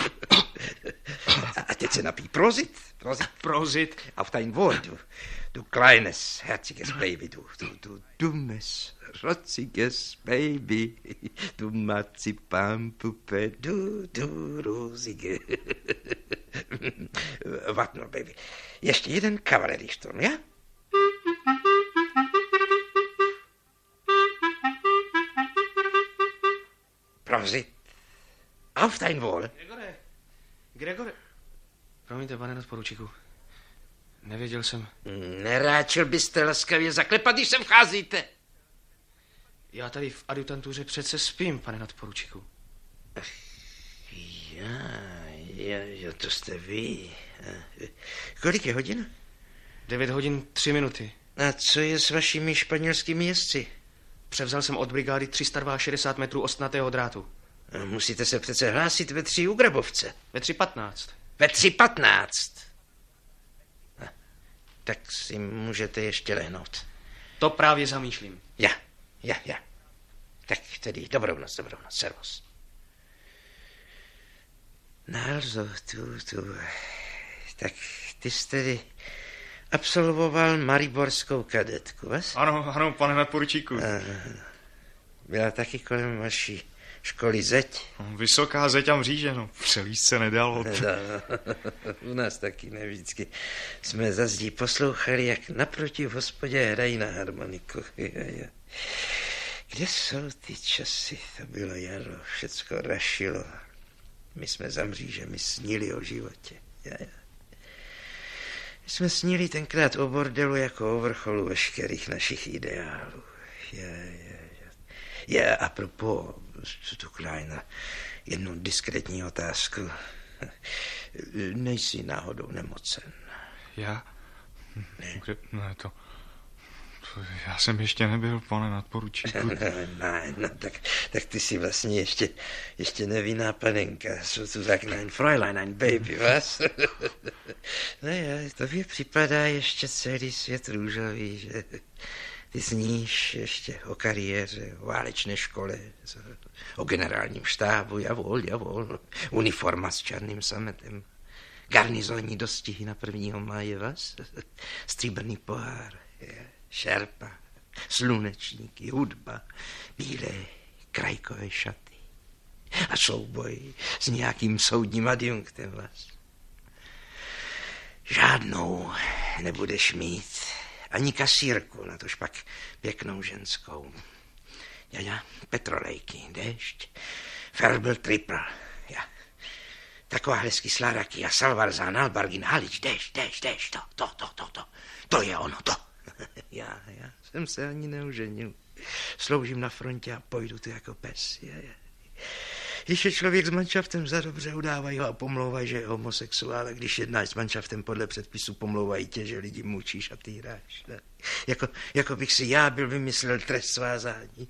A teď se napij, Prosit. Prosit. Auf dein Wohl, du kleines, herziges Baby, du dummes, rotziges Baby, du Marzipanpuppe, du rosige. Warte no, Baby. Ještě jeden kavaleriesturm, ja? Prosit. Auf dein Wohl. Gregore. Promiňte, pane nadporučíku. Nevěděl jsem. Neráčil byste laskavě zaklepat, když sem vcházíte. Já tady v adjutantuře přece spím, pane nadporučíku. Jo, to jste vy. Kolik je hodin? 9 hodin 3 minuty. A co je s vašimi španělskými jezdci? Převzal jsem od brigády 360 metrů ostnatého drátu. Musíte se přece hlásit ve 3 u Grabovce. Ve 3:15. Ve 3:15. Tak si můžete ještě lehnout. To právě zamýšlím. Ja. Tak tedy dobrou noc, servus. No, also, tu. Tak ty jsi tedy absolvoval mariborskou kadetku, vás? Ano, pane nadporučíku. Byla taky kolem vaší školy zeď? Vysoká zeď a mříže, no. Přelíst se nedalo. U nás taky ne vždycky. Jsme za zdí poslouchali, jak naproti v hospodě hrají na harmoniku. Kde jsou ty časy? To bylo jaro, všecko rašilo. My jsme za mřížemi snili o životě. My jsme snili tenkrát o bordelu jako o vrcholu veškerých našich ideálů. A propos, tu Kleina, jednu diskrétní otázku. Nejsi náhodou nemocen? Já? Ne, to já jsem ještě nebyl, pane nadporučíku. No, tak ty jsi vlastně ještě nevinná panenka. Jsou tu tak ein Fräulein, ein Baby, was? No jo, tobě připadá ještě celý svět růžový, že ty sníš ještě o kariéře, o válečné škole, o generálním štábu, javol, uniforma s černým sametem, garnizonní dostihy na 1. máje, was? Stříbrný pohár, šerpa, slunečníky, hudba, bílé krajkové šaty a souboj s nějakým soudním adjunktem, vás. Žádnou nebudeš mít, ani kasírku, natož pak pěknou ženskou. Petrolejky, déšť, Ferbel triple, takováhle kyslá raky a Salvarzán, Albargin, Halič, déšť, to je ono, to. Já jsem se ani neuženil. Sloužím na frontě a pojdu tu jako pes. Když je člověk s manšaftem za dobře, udávají ho a pomlouvají, že je homosexuál, a když jednáš s manšaftem podle předpisu, pomlouvají tě, že lidi mučíš a ty hráš. Ne? Jako bych si já byl vymyslel trest svázání.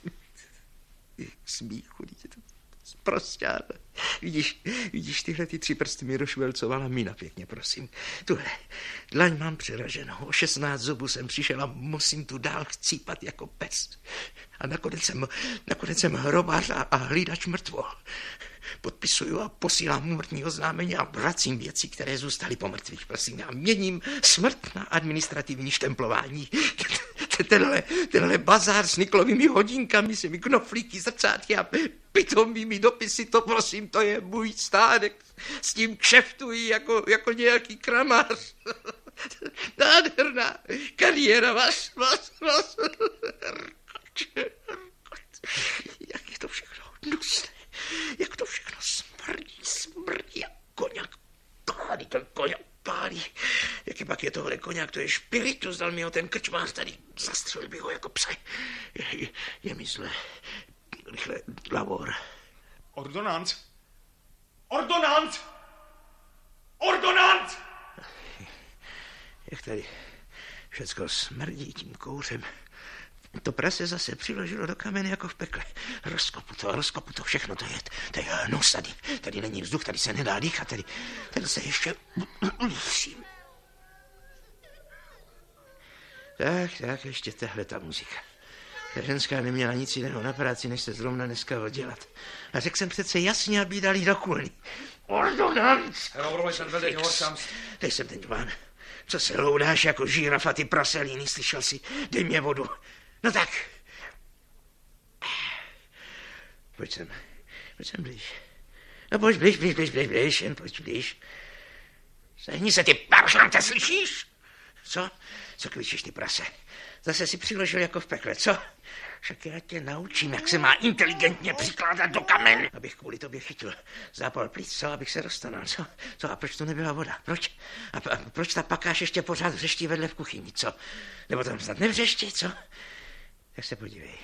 Smíchu, dítě to zprostěl. Vidíš, tyhle ty 3 prsty mi rošvelcovala mína pěkně, prosím. Tuhle dlaň mám přeraženou. O 16 zubů jsem přišel a musím tu dál chcípat jako pes. A nakonec jsem hrobář a hlídač mrtvol. Podpisuju a posílám úmrtní oznámení a vracím věci, které zůstaly po mrtvých, prosím. Já měním smrt na administrativní štemplování. Tenhle bazár s niklovými hodinkami, s mi knoflíky, zrcátky a pitomými dopisy, to prosím, to je můj stánek. S tím kšeftuji jako nějaký kramář. Nádherná kariéra, vás. Jak je to všechno hnusné, jak to všechno smrdí, jak koněk pálí, ten koněk pálí, jak je pak je tohle koněk, to je špiritus, dal mi ho ten krčmář tady, zastřelil bych ho jako psa. Je mi zle. Rychle, Lavor. Ordonanc! Ordonanc! Ordonanc! Jak tady všecko smrdí tím kouřem. To prase zase přiložilo do kamene jako v pekle. Rozkopu to, všechno to je hnus tady. Tady není vzduch, tady se nedá dýchat, tady se ještě musím. Tak, ještě tahle ta muzika. Ta ženská neměla nic jiného na práci, než se zrovna dneska oddělat. A řekl jsem přece jasně, aby dali do kůlny. Ordonanc! Dej sem ten čván. Co se loudáš jako žirafa, ty praselíny, slyšel jsi? Dej mě vodu. No tak. Pojď sem blíž. No pojď blíž, jen pojď blíž. Sehni se, ty paršlante, slyšíš? Co kličíš, ty prase? Zase si přiložil jako v pekle, co? Však já tě naučím, jak se má inteligentně přikládat do kamen. Abych kvůli tobě chytil zápal plic, co? Abych se roztanul, co? A proč to nebyla voda? Proč? A proč ta pakáž ještě pořád vřeští vedle v kuchyni, co? Nebo tam snad nevřeští, co? Tak se podívej.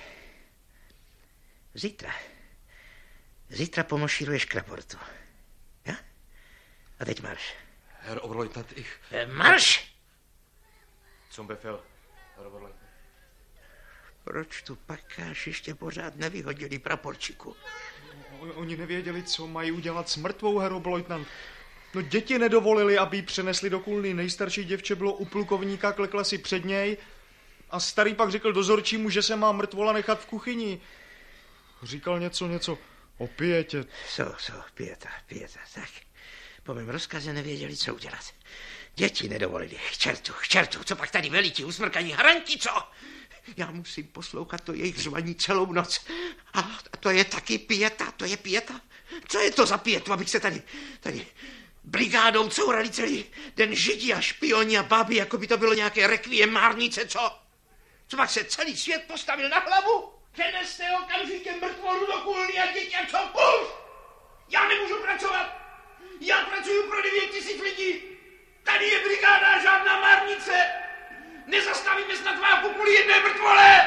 Zítra pomošíruješ k raportu. Ja? A teď marš. Herr Oberleutnant, ich... Marš! Zum Befehl, Herr Oberleutnant. Proč tu pakáž ještě pořád nevyhodili praporčiku? Oni nevěděli, co mají udělat s mrtvou, Herr Oberleutnant. No děti nedovolili, aby ji přenesli do kůlny. Nejstarší děvče bylo u plukovníka, klekla si před něj a starý pak řekl dozorčímu, že se má mrtvola nechat v kuchyni. Říkal něco o pětě. Pěta. Tak, po mém rozkaze nevěděli, co udělat. Děti nedovolili. K čertu, co pak tady velí ti usmrkaní haranti, co? Já musím poslouchat to jejich řvaní celou noc. A to je taky pěta, to je pěta? Co je to za pětu, abych se tady brigádou courali celý den židi a špioni a báby, jako by to bylo nějaké rekviem márnice, co? Co pak se celý svět postavil na hlavu? Přeneste okamžitě mrtvolu do kůlny a děti a co? Puš! Já nemůžu pracovat! Já pracuju pro 9 000 lidí! Tady je brigáda, žádná márnice! Nezastavíme snad válku kvůli jedné mrtvole!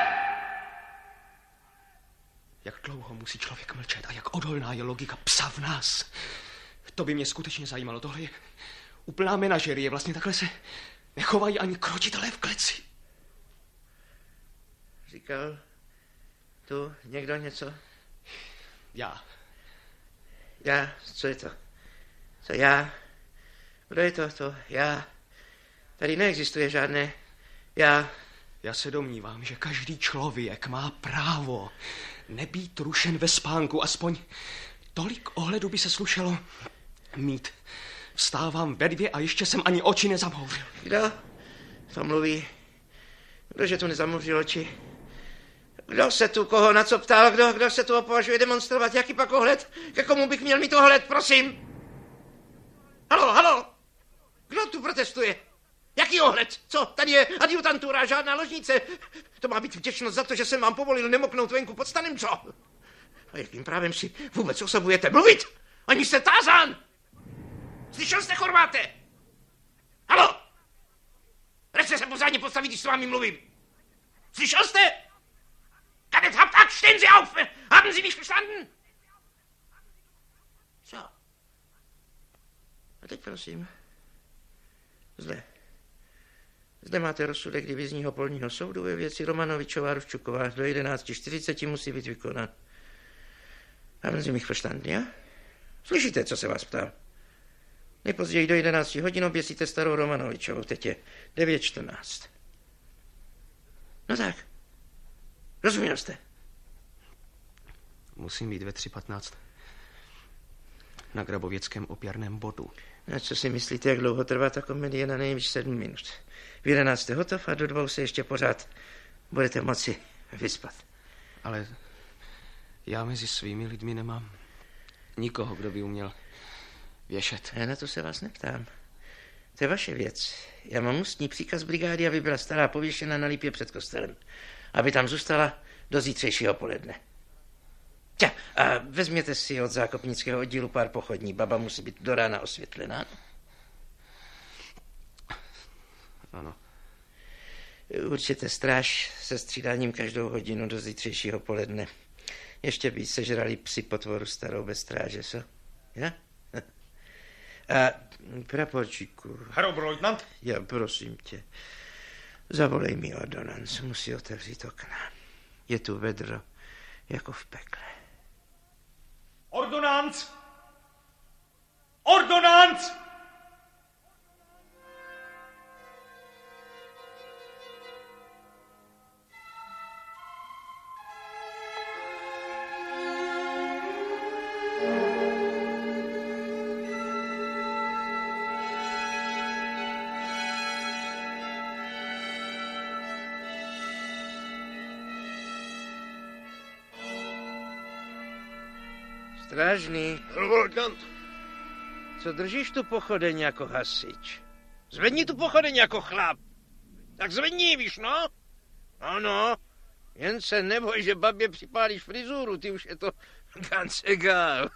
Jak dlouho musí člověk mlčet a jak odolná je logika psa v nás? To by mě skutečně zajímalo. Tohle je úplná menažerie. Vlastně takhle se nechovají ani krotitelé v kleci. Říkal tu někdo něco? Já. Co je to? Co já? Kdo je to? Já. Tady neexistuje žádné já. Já se domnívám, že každý člověk má právo nebýt rušen ve spánku. Aspoň tolik ohledu by se slušelo mít. Vstávám ve 2 a ještě jsem ani oči nezamhouřil. Kdo to mluví? Kdože tu nezamhouřil oči? Kdo se tu koho na co ptal? Kdo se tu považuje demonstrovat? Jaký pak ohled? Ke komu bych měl mít ohled, prosím? Haló? Kdo tu protestuje? Jaký ohled? Co? Tady je adjutantura, žádná ložnice. To má být vděčnost za to, že jsem vám povolil nemoknout venku pod stanem, co? A jakým právem si vůbec osobujete mluvit? Ani jste tázán! Slyšel jste, Chorváte? Haló? Nechce se pořádně postavit, když s vámi mluvím. Slyšel jste? Kadet, habt Acht, stehen Sie auf! Haben Sie mich verstanden? Co? A teď prosím. Zde máte rozsudek divizního polního soudu ve věci Romanovičová Ruščuková. Do 11:40 musí být vykonán. Haben Sie mich verstanden, ja? Slyšíte, co se vás ptám? Nejpozději do 11 hodin oběsíte starou Romanovičovou. Teď je 9:14. No tak. Rozuměl jste? Musím být ve 3:15 na Grabověckém opěrném bodu. A co si myslíte, jak dlouho trvá ta komedie? Na nejvíc 7 minut. V 11 jste hotov a do 2 se ještě pořád budete moci vyspat. Ale já mezi svými lidmi nemám nikoho, kdo by uměl věšet. Já na to se vás neptám. To je vaše věc. Já mám ústní příkaz brigády, aby byla stará pověšena na lípě před kostelem. Aby tam zůstala do zítřejšího poledne. A vezměte si od zákopnického oddílu pár pochodní. Baba musí být do rána osvětlená. Ano. Určitě stráž se střídáním každou hodinu do zítřejšího poledne. Ještě by sežrali psi potvoru starou bez stráže, co? Ja? A praporčíku. Herobrojtnant? Já prosím tě. Zavolej mi ordonanc, musí otevřít okna. Je tu vedro, jako v pekle. Ordonanc! Ordonanc! Strážný. Co držíš tu pochodeň jako hasič? Zvedni tu pochodeň jako chlap. Tak zvedni, víš, no? Ano, jen se neboj, že babě připálíš frizuru, ty už je to ganz egál.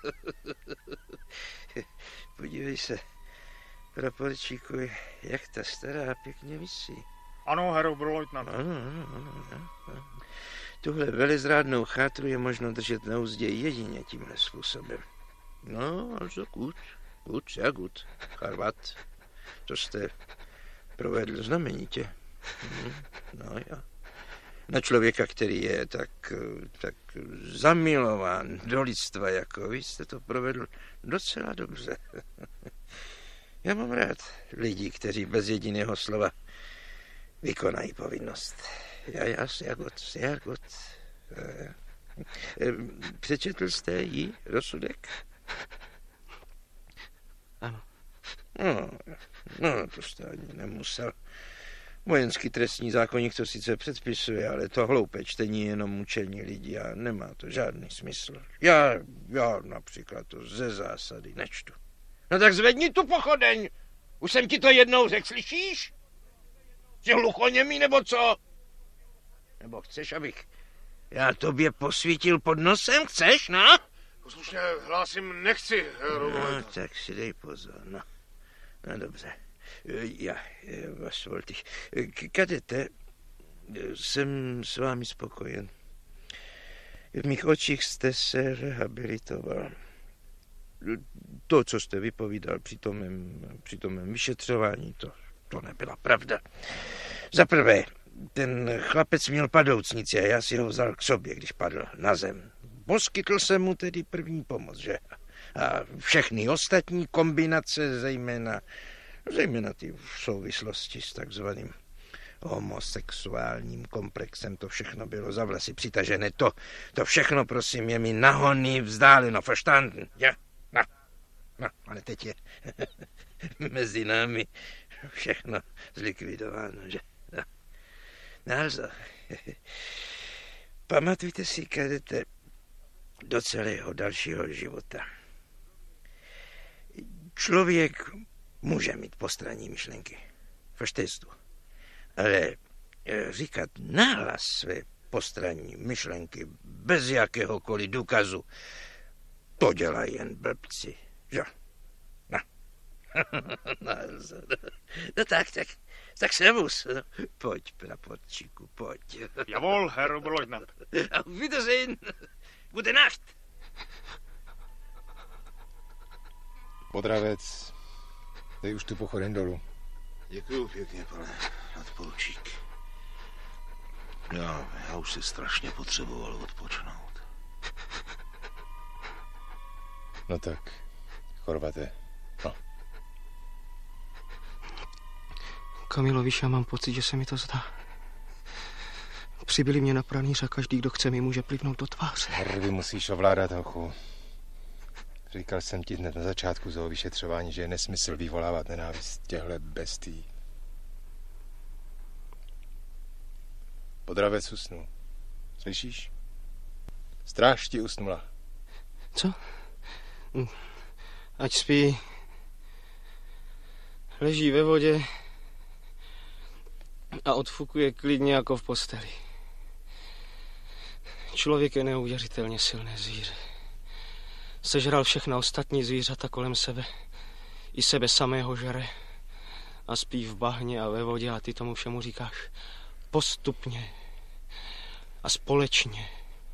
Podívej se, praporčíku, jak ta stará pěkně visí. Ano, herobrojtnant. Ano. Tuhle velezrádnou chátru je možno držet na uzdě jedině tímhle způsobem. No, also gut, sehr gut. Charvat, to jste provedl znamenitě. No ja. Na člověka, který je tak zamilován do lidstva jako vy, jste to provedl docela dobře. Já mám rád lidi, kteří bez jediného slova vykonají povinnost. Já, sehr gut. Přečetl jste jí rozsudek? Ano. No, to jste ani nemusel. Vojenský trestní zákoník to sice předpisuje, ale to hloupé čtení je jenom mučení lidí a nemá to žádný smysl. Já například to ze zásady nečtu. No tak zvedni tu pochodeň. Už jsem ti to jednou řekl, slyšíš? Jsi hluchoněmý nebo co? Nebo chceš, abych já tobě posvítil pod nosem? Chceš, no? Poslušně hlásím, nechci. No, tak si dej pozor, no. No dobře. Já vás volty. Kadete, jsem s vámi spokojen. V mých očích jste se rehabilitoval. To, co jste vypovídal při tom vyšetřování, to nebyla pravda. Za prvé, ten chlapec měl padoucnici a já si ho vzal k sobě, když padl na zem. Poskytl jsem mu tedy první pomoc, že? A všechny ostatní kombinace, zejména ty v souvislosti s takzvaným homosexuálním komplexem, to všechno bylo za vlasy přitažené. To všechno, prosím, je mi nahony vzdáleno, verstanden, ja? No, ale teď je mezi námi všechno zlikvidováno, že? No, also, pamatujte si, kadete, do celého dalšího života. Člověk může mít postranní myšlenky, verstehst du? Ale říkat nahlas své postranní myšlenky bez jakéhokoliv důkazu, to dělají jen blbci, že? No tak servus. Pojď, praporčíku, pojď. Jawohl, Herr Oberleutnant. Auf Wiedersehen. Gute Nacht. Podravec, dej už tu pochodeň dolů. Děkuju pěkně, pane nadporučík. Já už si strašně potřeboval odpočnout. No tak, Chorvate, no. Kamilo, víš, já mám pocit, že se mi to zdá. Přibyli mě na pranýř a každý, kdo chce, mi může plivnout do tváře. Nervy musíš ovládat, hochu. Říkal jsem ti hned na začátku toho vyšetřování, že je nesmysl vyvolávat nenávist těchto bestí. Podravec usnul. Slyšíš? Stráž ti usnula. Co? Ať spí. Leží ve vodě a odfukuje klidně jako v posteli. Člověk je neuvěřitelně silné zvíře. Sežral všechna ostatní zvířata kolem sebe. I sebe samého žere. a spí v bahně a ve vodě a ty tomu všemu říkáš postupně a společně.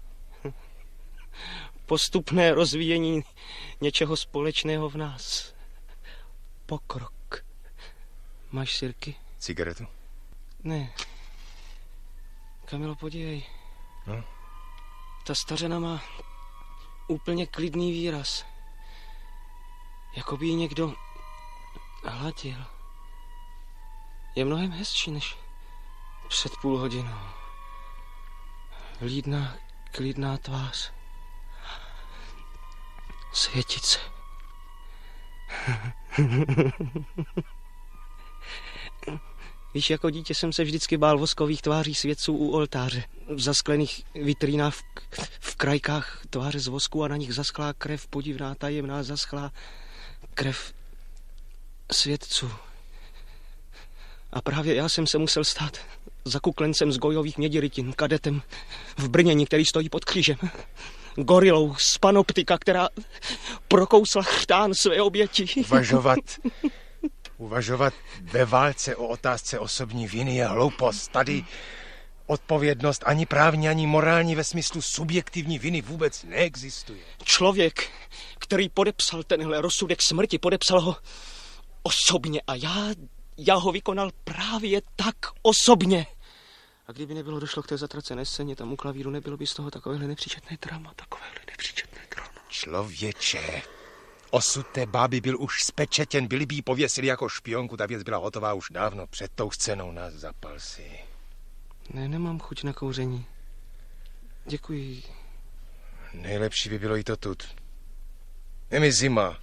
Postupné rozvíjení něčeho společného v nás. Pokrok. Máš sirky? Cigaretu? Ne. Kamilo, podívej. No? Ta stařena má úplně klidný výraz. Jako by ji někdo hladil. Je mnohem hezčí než před půl hodinou. Vlídná, klidná tvář. Světice. Víš, jako dítě jsem se vždycky bál voskových tváří světců u oltáře. V zasklených vitrínách, v krajkách tváře z vosku a na nich zaschlá krev, podivná, tajemná, zaschlá krev světců. A právě já jsem se musel stát zakuklencem z Gojových Mědirytin, kadetem v Brněni, který stojí pod křížem. Gorilou z panoptika, která prokousla chřtán své oběti. Uvažovat ve válce o otázce osobní viny je hloupost. Tady odpovědnost ani právní, ani morální ve smyslu subjektivní viny vůbec neexistuje. Člověk, který podepsal tenhle rozsudek smrti, podepsal ho osobně a já ho vykonal právě tak osobně. A kdyby nebylo došlo k té zatracené scéně tam u klavíru, nebylo by z toho takovéhle nepříčetné drama, Člověče, osud té báby byl už spečetěn, byli by ji pověsili jako špionku, ta věc byla hotová už dávno, před tou scénou nás zapal si. Ne, nemám chuť na kouření. Děkuji. Nejlepší by bylo jít odtud. Je mi zima.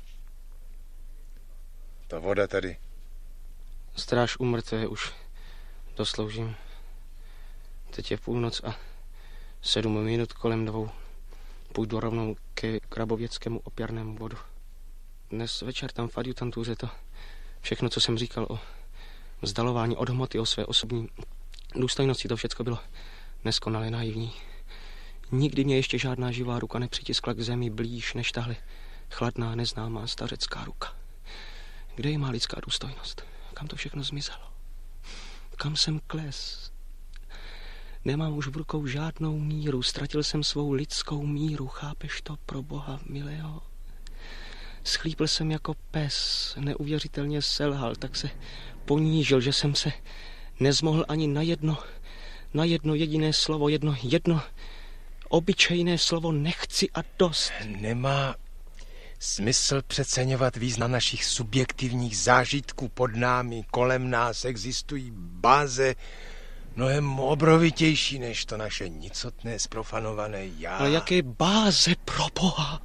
Ta voda tady. Stráž u mrtvé už dosloužím. Teď je půlnoc a 7 minut kolem 2. Půjdu rovnou ke Krabověckému opěrnému bodu. Dnes večer tam v adjutantuře to všechno, co jsem říkal o vzdalování od hmoty, o své osobní důstojnosti, to všecko bylo neskonale naivní. Nikdy mě ještě žádná živá ruka nepřitiskla k zemi blíž než tahle chladná, neznámá stařecká ruka. Kde je má lidská důstojnost? Kam to všechno zmizelo? Kam jsem kles? Nemám už v rukou žádnou míru, ztratil jsem svou lidskou míru, chápeš to, pro Boha milého? Schlípl jsem jako pes, neuvěřitelně selhal, tak se ponížil, že jsem se nezmohl ani na jedno jediné slovo, jedno obyčejné slovo nechci a dost. Nemá smysl přeceňovat význam našich subjektivních zážitků pod námi, kolem nás existují báze mnohem obrovitější než to naše nicotné, zprofanované já. Ale jaké báze, pro Boha?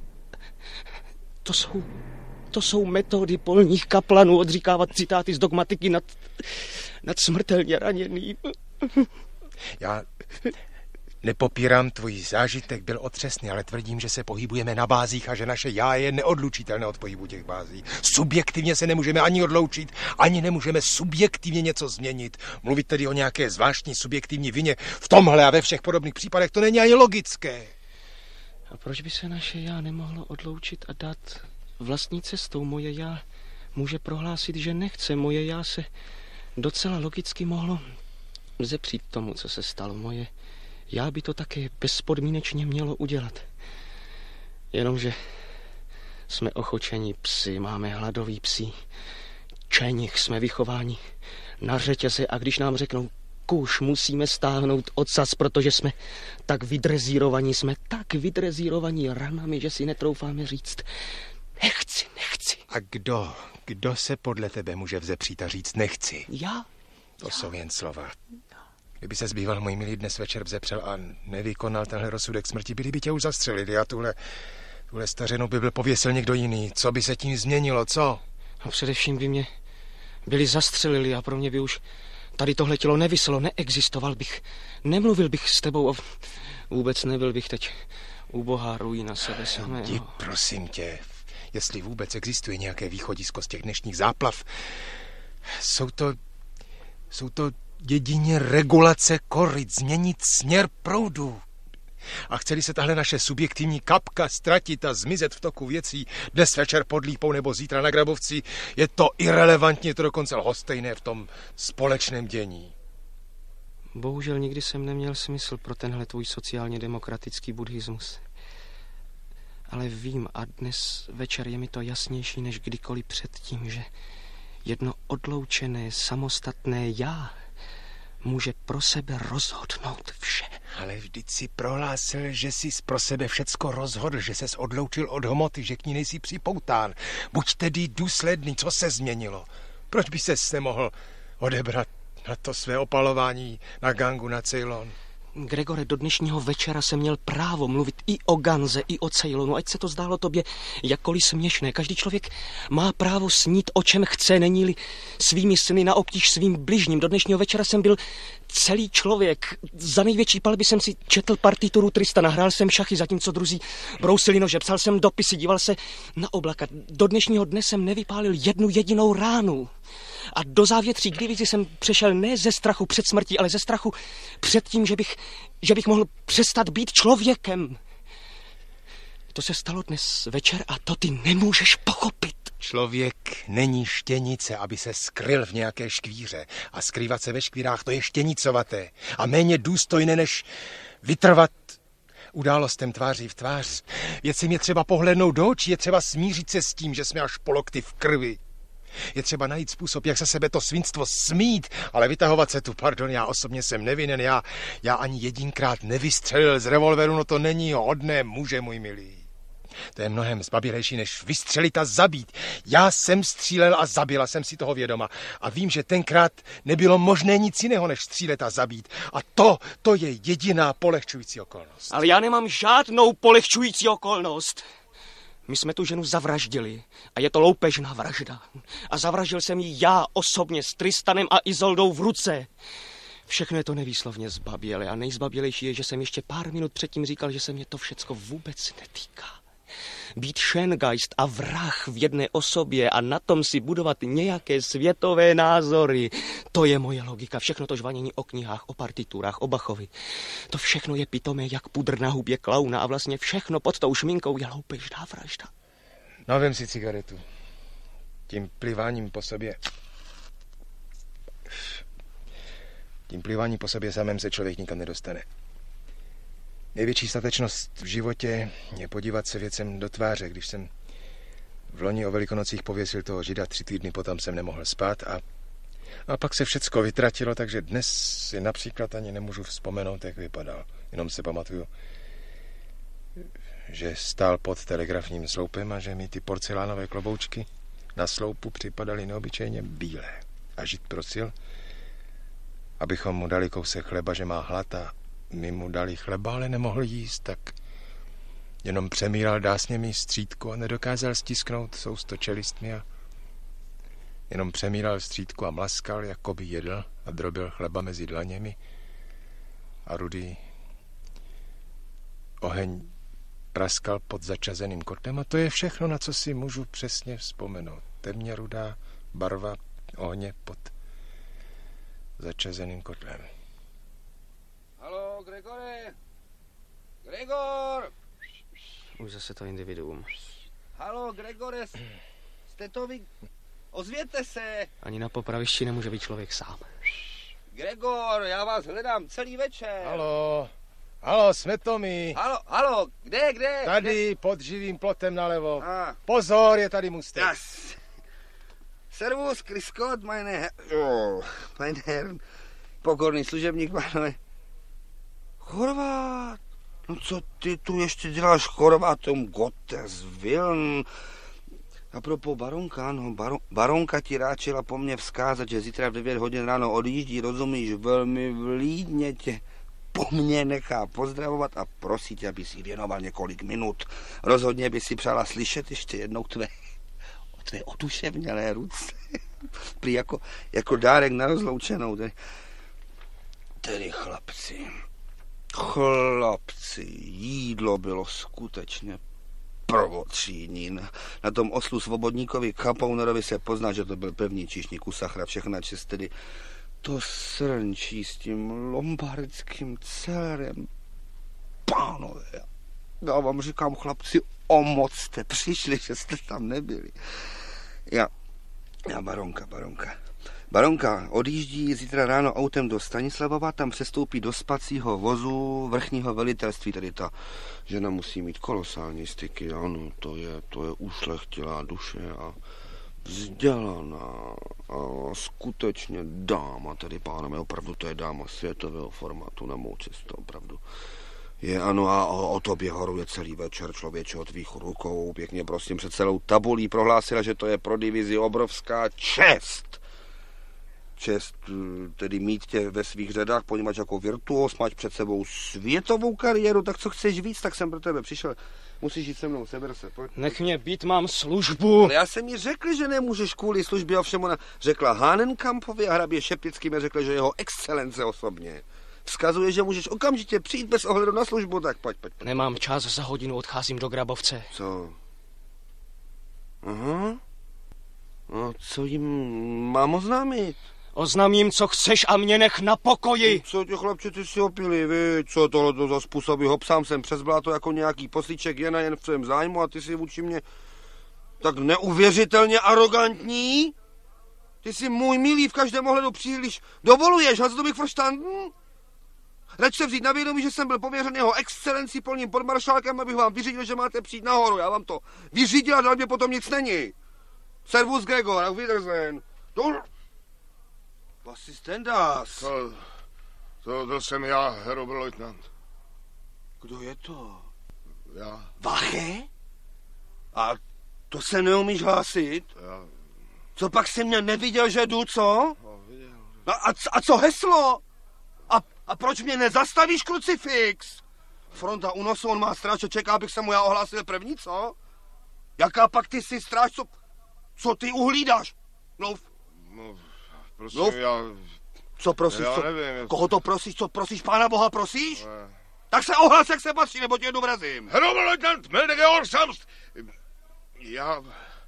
To jsou metody polních kaplanů odříkávat citáty z dogmatiky nad smrtelně raněným. Já nepopírám, tvůj zážitek byl otřesný, ale tvrdím, že se pohybujeme na bázích a že naše já je neodlučitelné od pohybu těch bází. Subjektivně se nemůžeme ani odloučit, ani nemůžeme subjektivně něco změnit. Mluvit tedy o nějaké zvláštní subjektivní vině v tomhle a ve všech podobných případech, to není ani logické. A proč by se naše já nemohlo odloučit a dát vlastní cestou? Moje já může prohlásit, že nechce. Moje já se docela logicky mohlo vzepřít tomu, co se stalo. Moje já by to také bezpodmínečně mělo udělat. Jenomže jsme ochočení psi, máme hladový psí. Čeních jsme vychováni na řetěze a když nám řeknou kuš, musíme stáhnout ocas, protože jsme tak vydrezírovaní ranami, že si netroufáme říct nechci. A kdo se podle tebe může vzepřít a říct nechci? Já? To jsou jen slova. Kdyby se zbýval, můj milý, dnes večer vzepřel a nevykonal tenhle rozsudek smrti, byli by tě už zastřelili a tuhle stařenu by byl pověsil někdo jiný. Co by se tím změnilo, co? A především by mě byli zastřelili a pro mě by už tady tohle tělo neviselo, neexistoval bych, nemluvil bych s tebou a vůbec nebyl bych teď ubohá ruina sebe samého. Jdi, prosím tě, jestli vůbec existuje nějaké východisko z těch dnešních záplav, jsou to jedině regulace koryt, změnit směr proudu. A chceli se tahle naše subjektivní kapka ztratit a zmizet v toku věcí dnes večer pod Lípou nebo zítra na Grabovci, je to irelevantně, to dokonce lhostejné v tom společném dění. Bohužel nikdy jsem neměl smysl pro tenhle tvůj sociálně demokratický buddhismus. Ale vím a dnes večer je mi to jasnější než kdykoliv předtím, že jedno odloučené, samostatné já může pro sebe rozhodnout vše. Ale vždyť si prohlásil, že jsi pro sebe všecko rozhodl, že ses odloučil od hmoty, že k ní nejsi připoután. Buď tedy důsledný, co se změnilo? Proč by ses nemohl odebrat na to své opalování na gangu na Ceylon? Gregore, do dnešního večera jsem měl právo mluvit i o Ganze, i o Ceylonu, ať se to zdálo tobě jakkoliv směšné. Každý člověk má právo snít, o čem chce, není-li svými sny na obtíž svým bližním. Do dnešního večera jsem byl celý člověk. Za největší palby jsem si četl partituru Tristana, hrál jsem šachy, zatímco druzí brousili nože, psal jsem dopisy, díval se na oblaka. Do dnešního dne jsem nevypálil jednu jedinou ránu. A do závětří k divizi jsem přešel ne ze strachu před smrtí, ale ze strachu před tím, že bych mohl přestat být člověkem. To se stalo dnes večer a to ty nemůžeš pochopit. Člověk není štěnice, aby se skryl v nějaké škvíře. A skrývat se ve škvírách, to je štěnicovaté. A méně důstojné, než vytrvat událostem tváří v tvář. Věcem je třeba pohlédnout do očí, je třeba smířit se s tím, že jsme až po lokty v krvi. Je třeba najít způsob, jak se sebe to svinstvo smít, ale vytahovat se tu, pardon, já osobně jsem nevinen, já ani jedinkrát nevystřelil z revolveru, no to není hodné muže, můj milý. To je mnohem zbabělejší, než vystřelit a zabít. Já jsem střílel a zabila, jsem si toho vědoma. A vím, že tenkrát nebylo možné nic jiného, než střílet a zabít. A to je jediná polehčující okolnost. Ale já nemám žádnou polehčující okolnost. My jsme tu ženu zavraždili a je to loupežná vražda. A zavraždil jsem ji já osobně s Tristanem a Izoldou v ruce. Všechno je to nevýslovně zbabělé a nejzbabělejší je, že jsem ještě pár minut předtím říkal, že se mě to všecko vůbec netýká. Být Schöngeist a vrah v jedné osobě a na tom si budovat nějaké světové názory, to je moje logika. Všechno to žvanění o knihách, o partiturách, o Bachovi. To všechno je pitomé jak pudr na hubě klauna a vlastně všechno pod tou šminkou je loupežná vražda. No, vem si cigaretu. Tím pliváním po sobě samém se člověk nikam nedostane. Největší statečnost v životě je podívat se věcem do tváře. Když jsem v loni o Velikonocích pověsil toho Žida 3 týdny, potom jsem nemohl spát a pak se všecko vytratilo, takže dnes si například ani nemůžu vzpomenout, jak vypadal. Jenom se pamatuju, že stál pod telegrafním sloupem a že mi ty porcelánové kloboučky na sloupu připadaly neobyčejně bílé. A Žid prosil, abychom mu dali kousek chleba, že má hlad a my mu dali chleba, ale nemohl jíst, tak jenom přemíral dásněmi střídku a nedokázal stisknout sousto čelistmi a jenom přemíral střídku a mlaskal, jako by jedl a drobil chleba mezi dlaněmi a rudý oheň praskal pod začazeným kotlem a to je všechno, na co si můžu přesně vzpomenout. Temně rudá barva ohně pod začazeným kotlem. Haló, Gregore! Gregor! Už zase to individuum. Haló, Gregore, jste to vy? Ozvěte se! Ani na popravišti nemůže být člověk sám. Gregor, já vás hledám celý večer. Haló, jsme to my. Haló, kde? Tady, pod živým plotem nalevo. Pozor, je tady mustek. Yes. Servus, Chris Scott, meine Herren, pokorný služebník, pánové. Chorvát, no co ty tu ještě děláš Chorvátom, Gottes Willen. Apropos baronka, baronka ti ráčila po mně vzkázat, že zítra v 9 hodin ráno odjíždí, rozumíš, velmi vlídně tě po mně nechá pozdravovat a prosí tě, aby si věnoval několik minut. Rozhodně by si přála slyšet ještě jednou tvé oduševnělé ruce. Prý jako dárek na rozloučenou. Tedy chlapci, jídlo bylo skutečně prvotřídní. Na tom oslu svobodníkovi Kapounerovi se pozná, že to byl pevný číšník u Sachra, všechna čest, tedy to srnčí s tím lombardským celerem. pánové, já vám říkám, chlapci, o moc jste přišli, že jste tam nebyli. Já Baronka odjíždí zítra ráno autem do Stanislavova, tam přestoupí do spacího vozu vrchního velitelství. Tady ta žena musí mít kolosální styky, ano, to je ušlechtilá duše a vzdělaná a skutečně dáma, tedy pánové, opravdu to je dáma světového formátu na mou cestu, opravdu. Je, ano, a o tobě horuje celý večer, člověče, od tvých rukou, pěkně prosím, před celou tabulí prohlásila, že to je pro divizi obrovská čest. Čest tedy mít tě ve svých řadách, poněvadž jako virtuos máš před sebou světovou kariéru, tak co chceš víc, tak jsem pro tebe přišel. Musíš jít se mnou, seber se, pojď. Nech mě být, mám službu. Ale já jsem jí řekl, že nemůžeš kvůli službě, ovšem ona řekla Hahnenkampovi a hrabě Šepický mi řekl, že jeho excelence osobně vzkazuje, že můžeš okamžitě přijít bez ohledu na službu, tak pojď. Nemám čas, za hodinu odcházím do Grabovce. Co? Aha. No, co jim mám oznámit? Oznamím, co chceš a mě nech na pokoji. Co tě, chlapče, ty si opili, vy? Co tohle za způsoby? Hopsám jsem přes bláto jako nějaký poslíček jen v svém zájmu a ty si vůči mě tak neuvěřitelně arrogantní? Ty si můj milý v každém ohledu příliš dovoluješ, hast du mich verstanden? Rač se vzít na vědomí, že jsem byl pověřen jeho excelencí polním podmaršálkem, abych vám vyřídil, že máte přijít nahoru. Já vám to vyřídil a dal mě potom nic není. Servus Gregor, auf Wiedersehen. Was ist denn das? To jsem já, Herr Oberleutnant. Kdo je to? Já. Wache? A to se neumíš hlásit? Já. Co pak jsi mě neviděl, že jdu, co? No, viděl. A co heslo? A proč mě nezastavíš, krucifix? Fronta u nosu, on má stráž, čeká, abych se mu já ohlásil první, co? Jaká pak ty jsi stráž, co ty uhlídáš? No, prosím, já... Co prosíš? Já nevím. Koho to prosíš? Co prosíš? Pána Boha prosíš? Ne. Tak se ohlas, jak se patří, nebo tě jednou vrazím. Herr Oberleutnant, melde gehorsamst! Já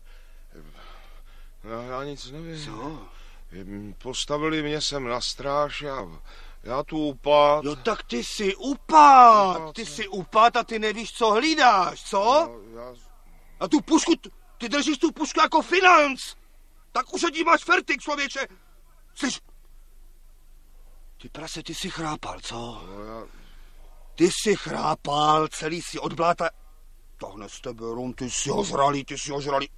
nic nevím. Co? Postavili mě sem na stráž a já tu upát. Jo, tak ty jsi upát. Ty jsi upát a ty nevíš, co hlídáš, co? A tu pušku, ty držíš tu pušku jako financ. Tak už jí máš fertik, člověče. Ty prase, ty jsi chrápal, co? No, Ty jsi chrápal, celý si od bláta. Tohle z tebe rum, ty jsi ožralý.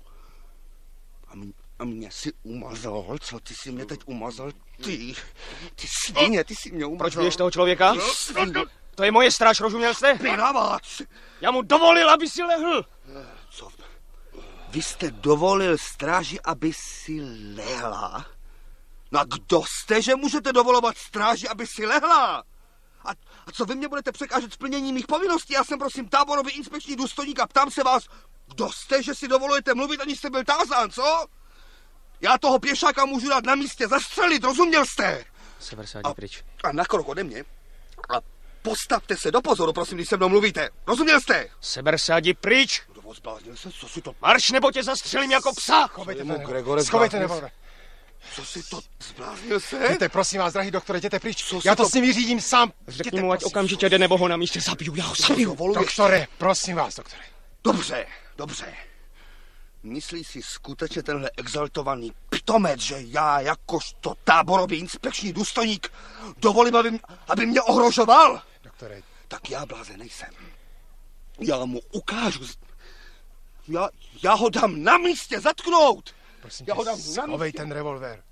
A mě si umazal, co? Ty jsi mě teď umazal? Ty svině, ty jsi mě umazal. Proč biješ toho člověka? To je moje stráž, rozuměl jste? Pinaváč! Já mu dovolil, aby si lehl. Co? Vy jste dovolil stráži, aby si lehla? No a kdo jste, že můžete dovolovat stráži, aby si lehla? A co vy mě budete překážet splnění mých povinností? Já jsem prosím táborový inspekční důstojník a ptám se vás, kdo jste, že si dovolujete mluvit, aniž jste byl tázán, co? Já toho pěšáka můžu dát na místě zastřelit, rozuměl jste? Seversádi pryč. A na krok ode mě. A postavte se do pozoru, prosím, když se mnou mluvíte. Rozuměl jste? Seversádi pryč. Kdo zbláznil se? Co si to... Marš, nebo tě zastřelím jako psa. Schovejte revolver. Co si to... Zbláznil se? Jděte, prosím vás, drahý doktore, jděte pryč. Já to s ním vyřídím sám. Řekni mu, ať okamžitě jde, nebo ho na místě zabiju. Já ho zabiju. Doktore, prosím vás, doktore. Dobře. Myslí si skutečně tenhle exaltovaný pitomec, že já jakožto táborový inspekční důstojník dovolím, aby mě ohrožoval? Doktore. Tak já blázen nejsem. Já mu ukážu. Já ho dám na místě zatknout. Prosím tě, schovej ten revolver.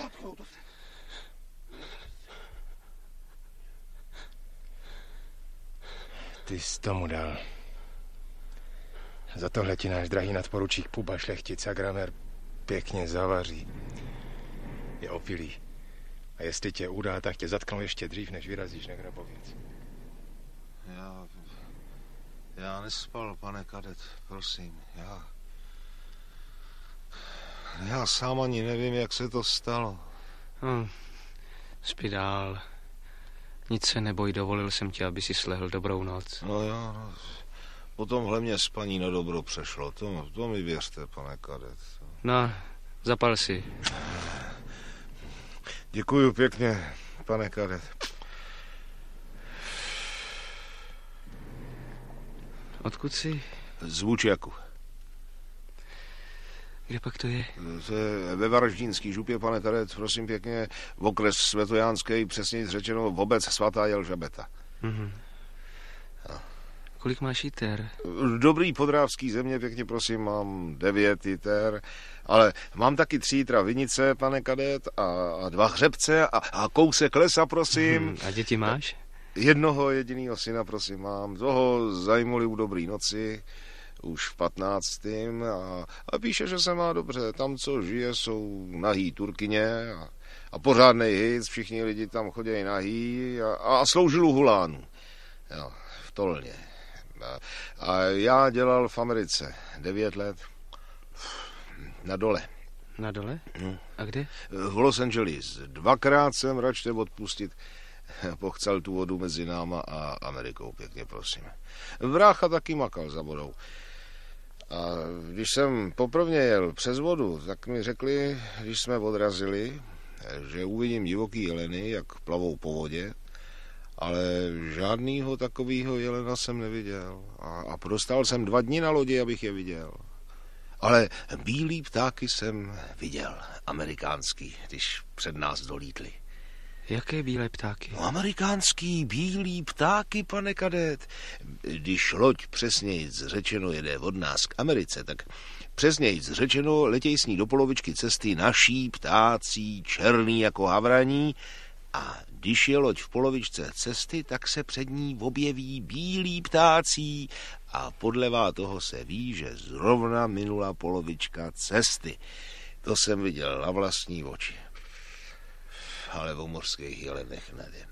Ty jsi tomu dal. Za tohle ti náš drahý nadporučík Puba Šlechtic a Gramer pěkně zavaří. Je opilý. A jestli tě udá, tak tě zatknou ještě dřív, než vyrazíš na Graboviec. Já nespal, pane kadet, prosím. Já sám ani nevím, jak se to stalo. Spí dál. Nic se neboj, dovolil jsem ti, aby si slehl. Dobrou noc. No jo, po tomhle mě spaní na dobro přešlo. To mi věřte, pane kadet. No, zapal si. Děkuju pěkně, pane kadet. Odkud jsi? Z Vučjaku. Kde pak to je? To je ve Varaždínský župě, pane Kadet, prosím pěkně, v okres Světojánský, přesně řečeno v obec svatá Jelžabeta. Mhm. Kolik máš jiter? Dobrý podrávský země, pěkně prosím, mám 9 jiter, ale mám taky 3 jitra vinice, pane Kadet, a 2 hřebce a kousek lesa, prosím. A děti máš? Jednoho jedinýho syna, prosím, mám. Toho zajmuli u dobrý noci, už v 15. A píše, že se má dobře. Tam, co žije, jsou nahý Turkyně a pořádnej hic, všichni lidi tam chodějí nahý a sloužil u Hulánu. Jo, v Tolně. A já dělal v Americe 9 let na dole. Na dole? A kde? V Los Angeles. 2krát jsem račte odpustit. Pochcel tu vodu mezi náma a Amerikou, pěkně prosím. Brácha taky makal za vodou. A když jsem poprvé jel přes vodu, tak mi řekli, když jsme odrazili, že uvidím divoký jeleny, jak plavou po vodě, ale žádnýho takového jelena jsem neviděl. A dostal jsem 2 dny na lodi, abych je viděl. Ale bílý ptáky jsem viděl, amerikánský, když před nás dolítli. Jaké bílé ptáky? No, amerikánský bílý ptáky, pane Kadet. Když loď přesnějc řečeno jede od nás k Americe, tak přesnějc řečeno letěj s ní do polovičky cesty naší ptácí, černý jako havraní, a když je loď v polovičce cesty, tak se před ní objeví bílý ptácí a podleva toho se ví, že zrovna minula polovička cesty. To jsem viděl na vlastní oči. Ale o mořských jelenech nevím.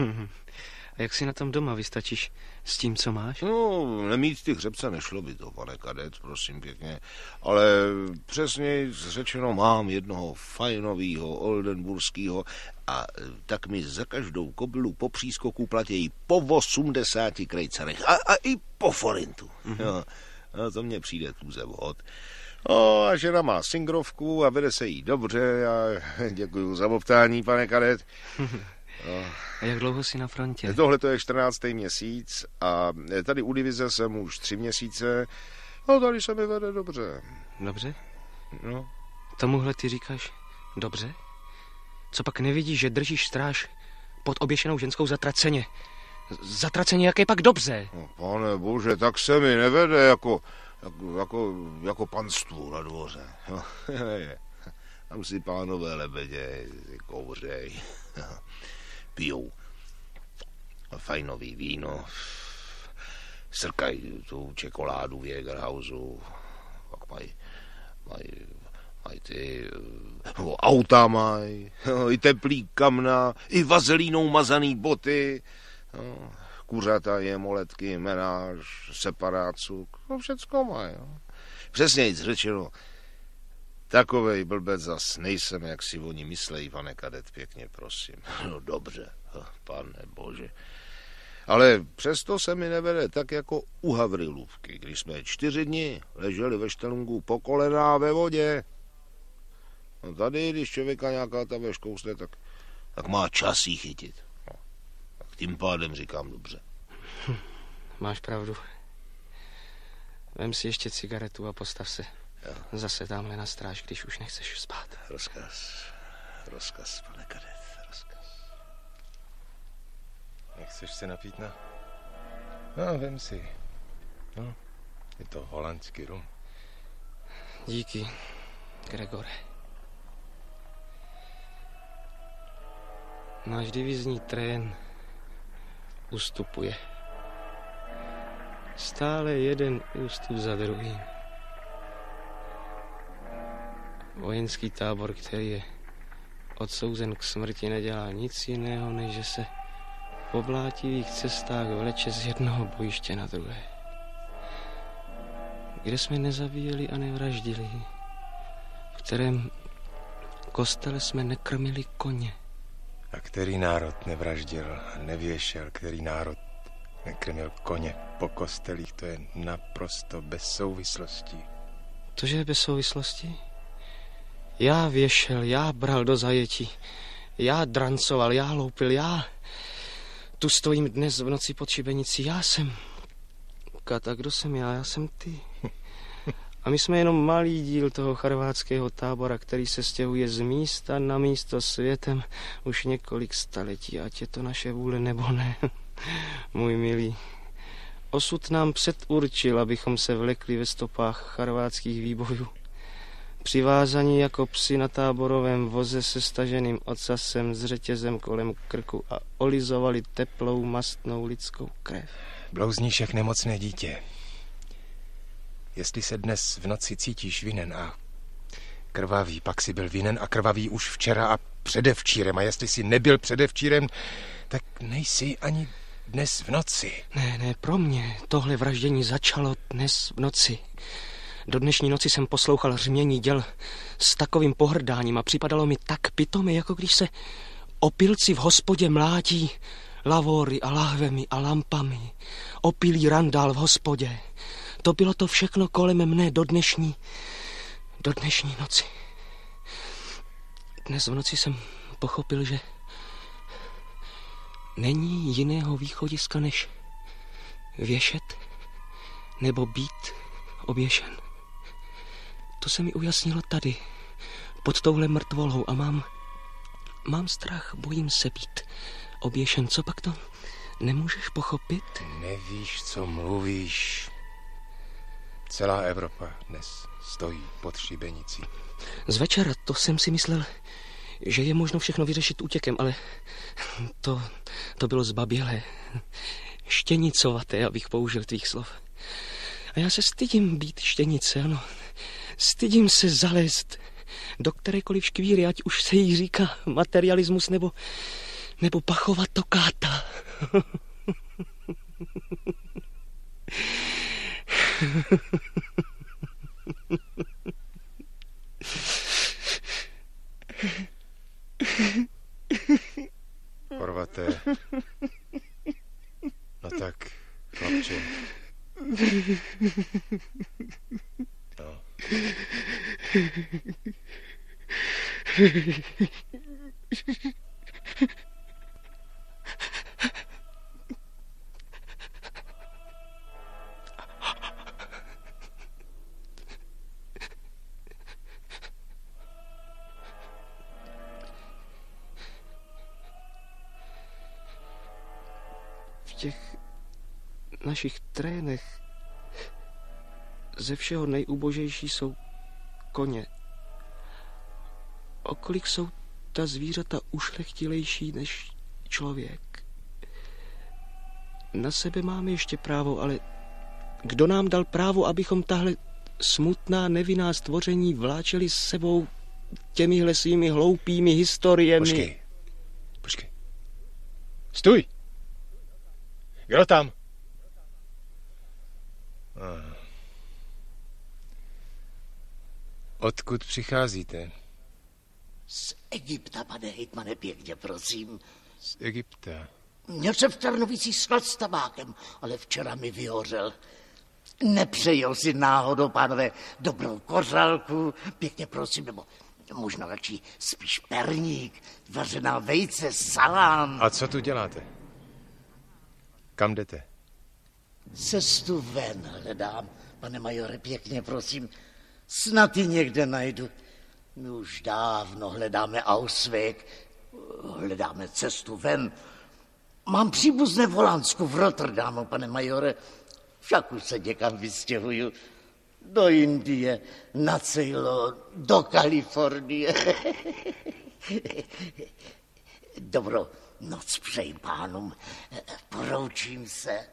A jak si na tom doma vystačíš s tím, co máš? No, nemít ty hřebce nešlo by to, pane Kadet, prosím pěkně. Ale přesně řečeno mám jednoho fajnovýho oldenburského a tak mi za každou kobylu po přískoku platějí po 80 krejcarech a i po forintu. Jo, no, to mně přijde tůze vhod. No, a žena má singrovku a vede se jí dobře. Já děkuju za poptání, pane Kadet. No. A jak dlouho jsi na frontě? Tohle to je 14. měsíc a tady u divize jsem už 3 měsíce. No, tady se mi vede dobře. Dobře? No. Tomuhle ty říkáš dobře? Co pak nevidíš, že držíš stráž pod oběšenou ženskou zatraceně? Zatraceně, jak je pak dobře? No, pane bože, tak se mi nevede jako panstvu na dvoře. Tam si pánové lebeděj, kouřej, pijou fajnový víno, srkají tu čokoládu v Jägerhausu, pak mají ty auta mají, i teplý kamna, i vazelínou mazaný boty, kuřata, jemoletky, menáž, separát cuk, no všecko mají. Přesně řečeno, takovej blbec zas nejsem, jak si oni myslejí, pane Kadet, pěkně prosím. No dobře, pane bože. Ale přesto se mi nevede tak jako u Havrilůvky, když jsme 4 dny leželi ve štelungu po kolená ve vodě. No tady, když člověka nějaká ta veš kousne, tak má čas jí chytit. No, tak tím pádem říkám dobře. Máš pravdu. Vem si ještě cigaretu a postav se. Jo. Zase tamhle na stráž, když už nechceš spát. Rozkaz, pane Kadet, rozkaz. Nechceš se napít na? No, vem si. No, je to holandský rum. Díky, Gregore. Náš divizní trén ustupuje. Stále jeden ústup za druhým. Vojenský tábor, který je odsouzen k smrti, nedělá nic jiného, než že se po blátivých cestách vleče z jednoho bojiště na druhé. Kde jsme nezabíjeli a nevraždili, v kterém kostele jsme nekrmili koně. A který národ nevraždil a nevěšel, který národ nekrmil koně po kostelích, to je naprosto bez souvislostí. Tože je bez souvislosti? Já věšel, já bral do zajetí, já drancoval, já loupil, já tu stojím dnes v noci pod šibenicí, já jsem říkat. A kdo jsem já? Já jsem ty. A my jsme jenom malý díl toho chorvatského tábora, který se stěhuje z místa na místo světem už několik staletí. Ať je to naše vůle nebo ne. Můj milý. Osud nám předurčil, abychom se vlekli ve stopách chorvatských výbojů. Přivázaní jako psi na táborovém voze se staženým ocasem s řetězem kolem krku a olizovali teplou mastnou lidskou krev. Blouzníšek nemocné dítě. Jestli se dnes v noci cítíš vinen a krvavý, pak si byl vinen a krvavý už včera a předevčírem. A jestli si nebyl předevčírem, tak nejsi ani dnes v noci. Ne, pro mě tohle vraždění začalo dnes v noci. Do dnešní noci jsem poslouchal řmění děl s takovým pohrdáním a připadalo mi tak pitomé, jako když se opilci v hospodě mlátí lavory a lahvemi a lampami. Opilý randál v hospodě. To bylo to všechno kolem mne do dnešní noci. Dnes v noci jsem pochopil, že není jiného východiska, než věšet nebo být oběšen. To se mi ujasnilo tady, pod touhle mrtvolou a mám strach, bojím se být oběšen. Co pak to nemůžeš pochopit? Nevíš, co mluvíš. Celá Evropa dnes stojí pod šibenicí. Z večera to jsem si myslel, že je možno všechno vyřešit útěkem, ale to bylo zbabělé, štěnicovaté, abych použil tvých slov. A já se stydím být štěnice, ano. Stydím se zalézt do kterékoliv škvíry, ať už se jí říká materialismus nebo pachova tokáta. Chorvaté. No tak, chlapče. No. V těch našich trénech ze všeho nejubožejší jsou koně. O kolik jsou ta zvířata ušlechtilejší než člověk. Na sebe máme ještě právo, ale kdo nám dal právo, abychom tahle smutná, nevinná stvoření vláčeli s sebou těmihle svými hloupými historiemi? Počkej. Stůj! Kdo tam? Odkud přicházíte? Z Egypta, pane hejtmane, pěkně prosím. Z Egypta? Měl jsem v Trnovicích sklad s tabákem, ale včera mi vyhořel. Nepřejel si náhodou, pánové, dobrou kořálku, pěkně prosím, nebo možná radši spíš perník, vařená vejce, salám. A co tu děláte? Kam jdete? Cestu ven hledám, pane majore, pěkně prosím. Snad ji někde najdu. My už dávno hledáme Ausweg, hledáme cestu ven. Mám příbuzné v Holandsku, v Rotterdamu, pane majore. Však už se někam vystěhuju. Do Indie, na Ceylon, do Kalifornie. Dobrou noc přeji pánům. Poroučím se.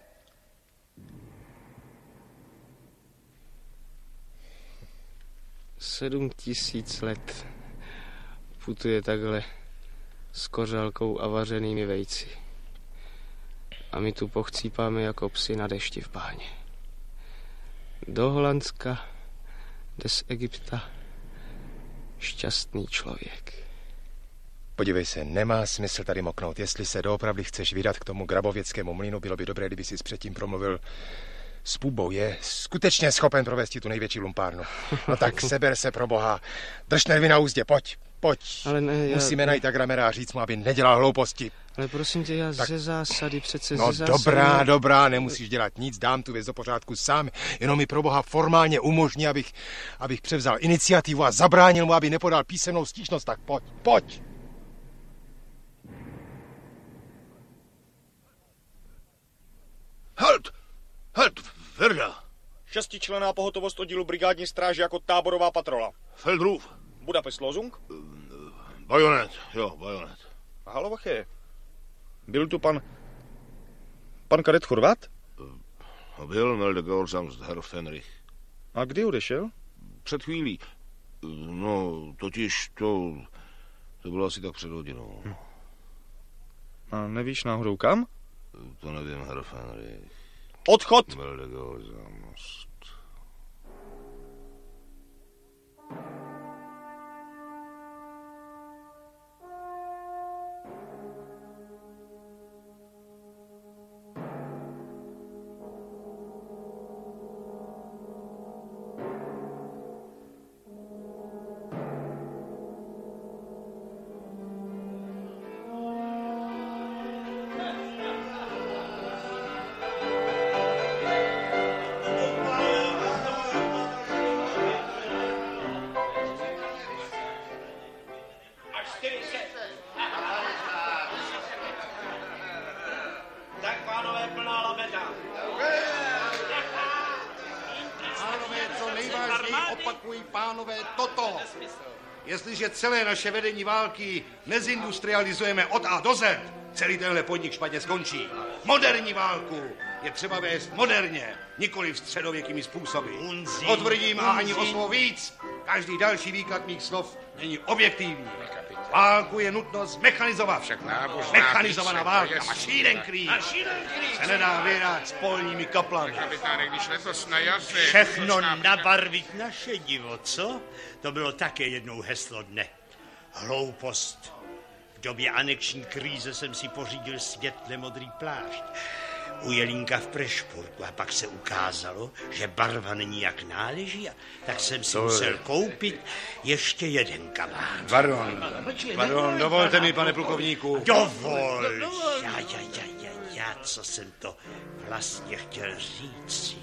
Sedm 000 let putuje takhle s kořálkou a vařenými vejci. A my tu pochcípáme jako psi na dešti v báně. Do Holandska, jde z Egypta šťastný člověk. Podívej se, nemá smysl tady moknout. Jestli se doopravdy chceš vydat k tomu grabověckému mlýnu, bylo by dobré, kdyby jsi předtím promluvil s Pubou. Je skutečně schopen provést tu největší lumpárnu. No tak seber se, pro boha. Drž nervy na úzdě, pojď. pojď. Ale ne, Musíme najít Agramera a říct mu, aby nedělal hlouposti. Ale prosím tě, já tak... ze zásady přece No ze zásady... dobrá, nemusíš dělat nic, dám tu věc do pořádku sám. Jenom mi pro boha formálně umožní, abych převzal iniciativu a zabránil mu, aby nepodal písemnou stížnost. Tak pojď. Halt, Verda. 6členná pohotovost oddílu brigádní stráže jako táborová patrola. Feldruf. Budapest Lozung. Bajonet. Halovache. Byl tu pan kadet Chorvat? Byl, melde Gehorsam Herr Fenrich. A kdy odešel? Před chvílí. No, totiž to bylo asi tak před hodinou. A nevíš náhodou kam? To nevím, Herr Fenrich. Odchod! Melde Gehorsam. Jestliže celé naše vedení války nezindustrializujeme od A do Z, celý tenhle podnik špatně skončí. Moderní válku je třeba vést moderně, nikoli středověkými způsoby. Potvrdím a ani o slovo víc. Každý další výklad mých slov není objektivní. Válku je nutno zmechanizovat. Mechanizovaná válka, mašínenkrieg, se nedá vyhrát s polními kaplami. Kapitáne, když letos na jaře... Všechno nabarvit naše divo, co? To bylo také jednou heslo dne. Hloupost. V době anexní kríze jsem si pořídil světle modrý plášť. U Jelínka v Prešpurku a pak se ukázalo, že barva není jak náleží, a tak jsem si musel koupit ještě jeden kabát. Pardon, dovolte mi, pane plukovníku. Dovol! Já, co jsem to vlastně chtěl říct.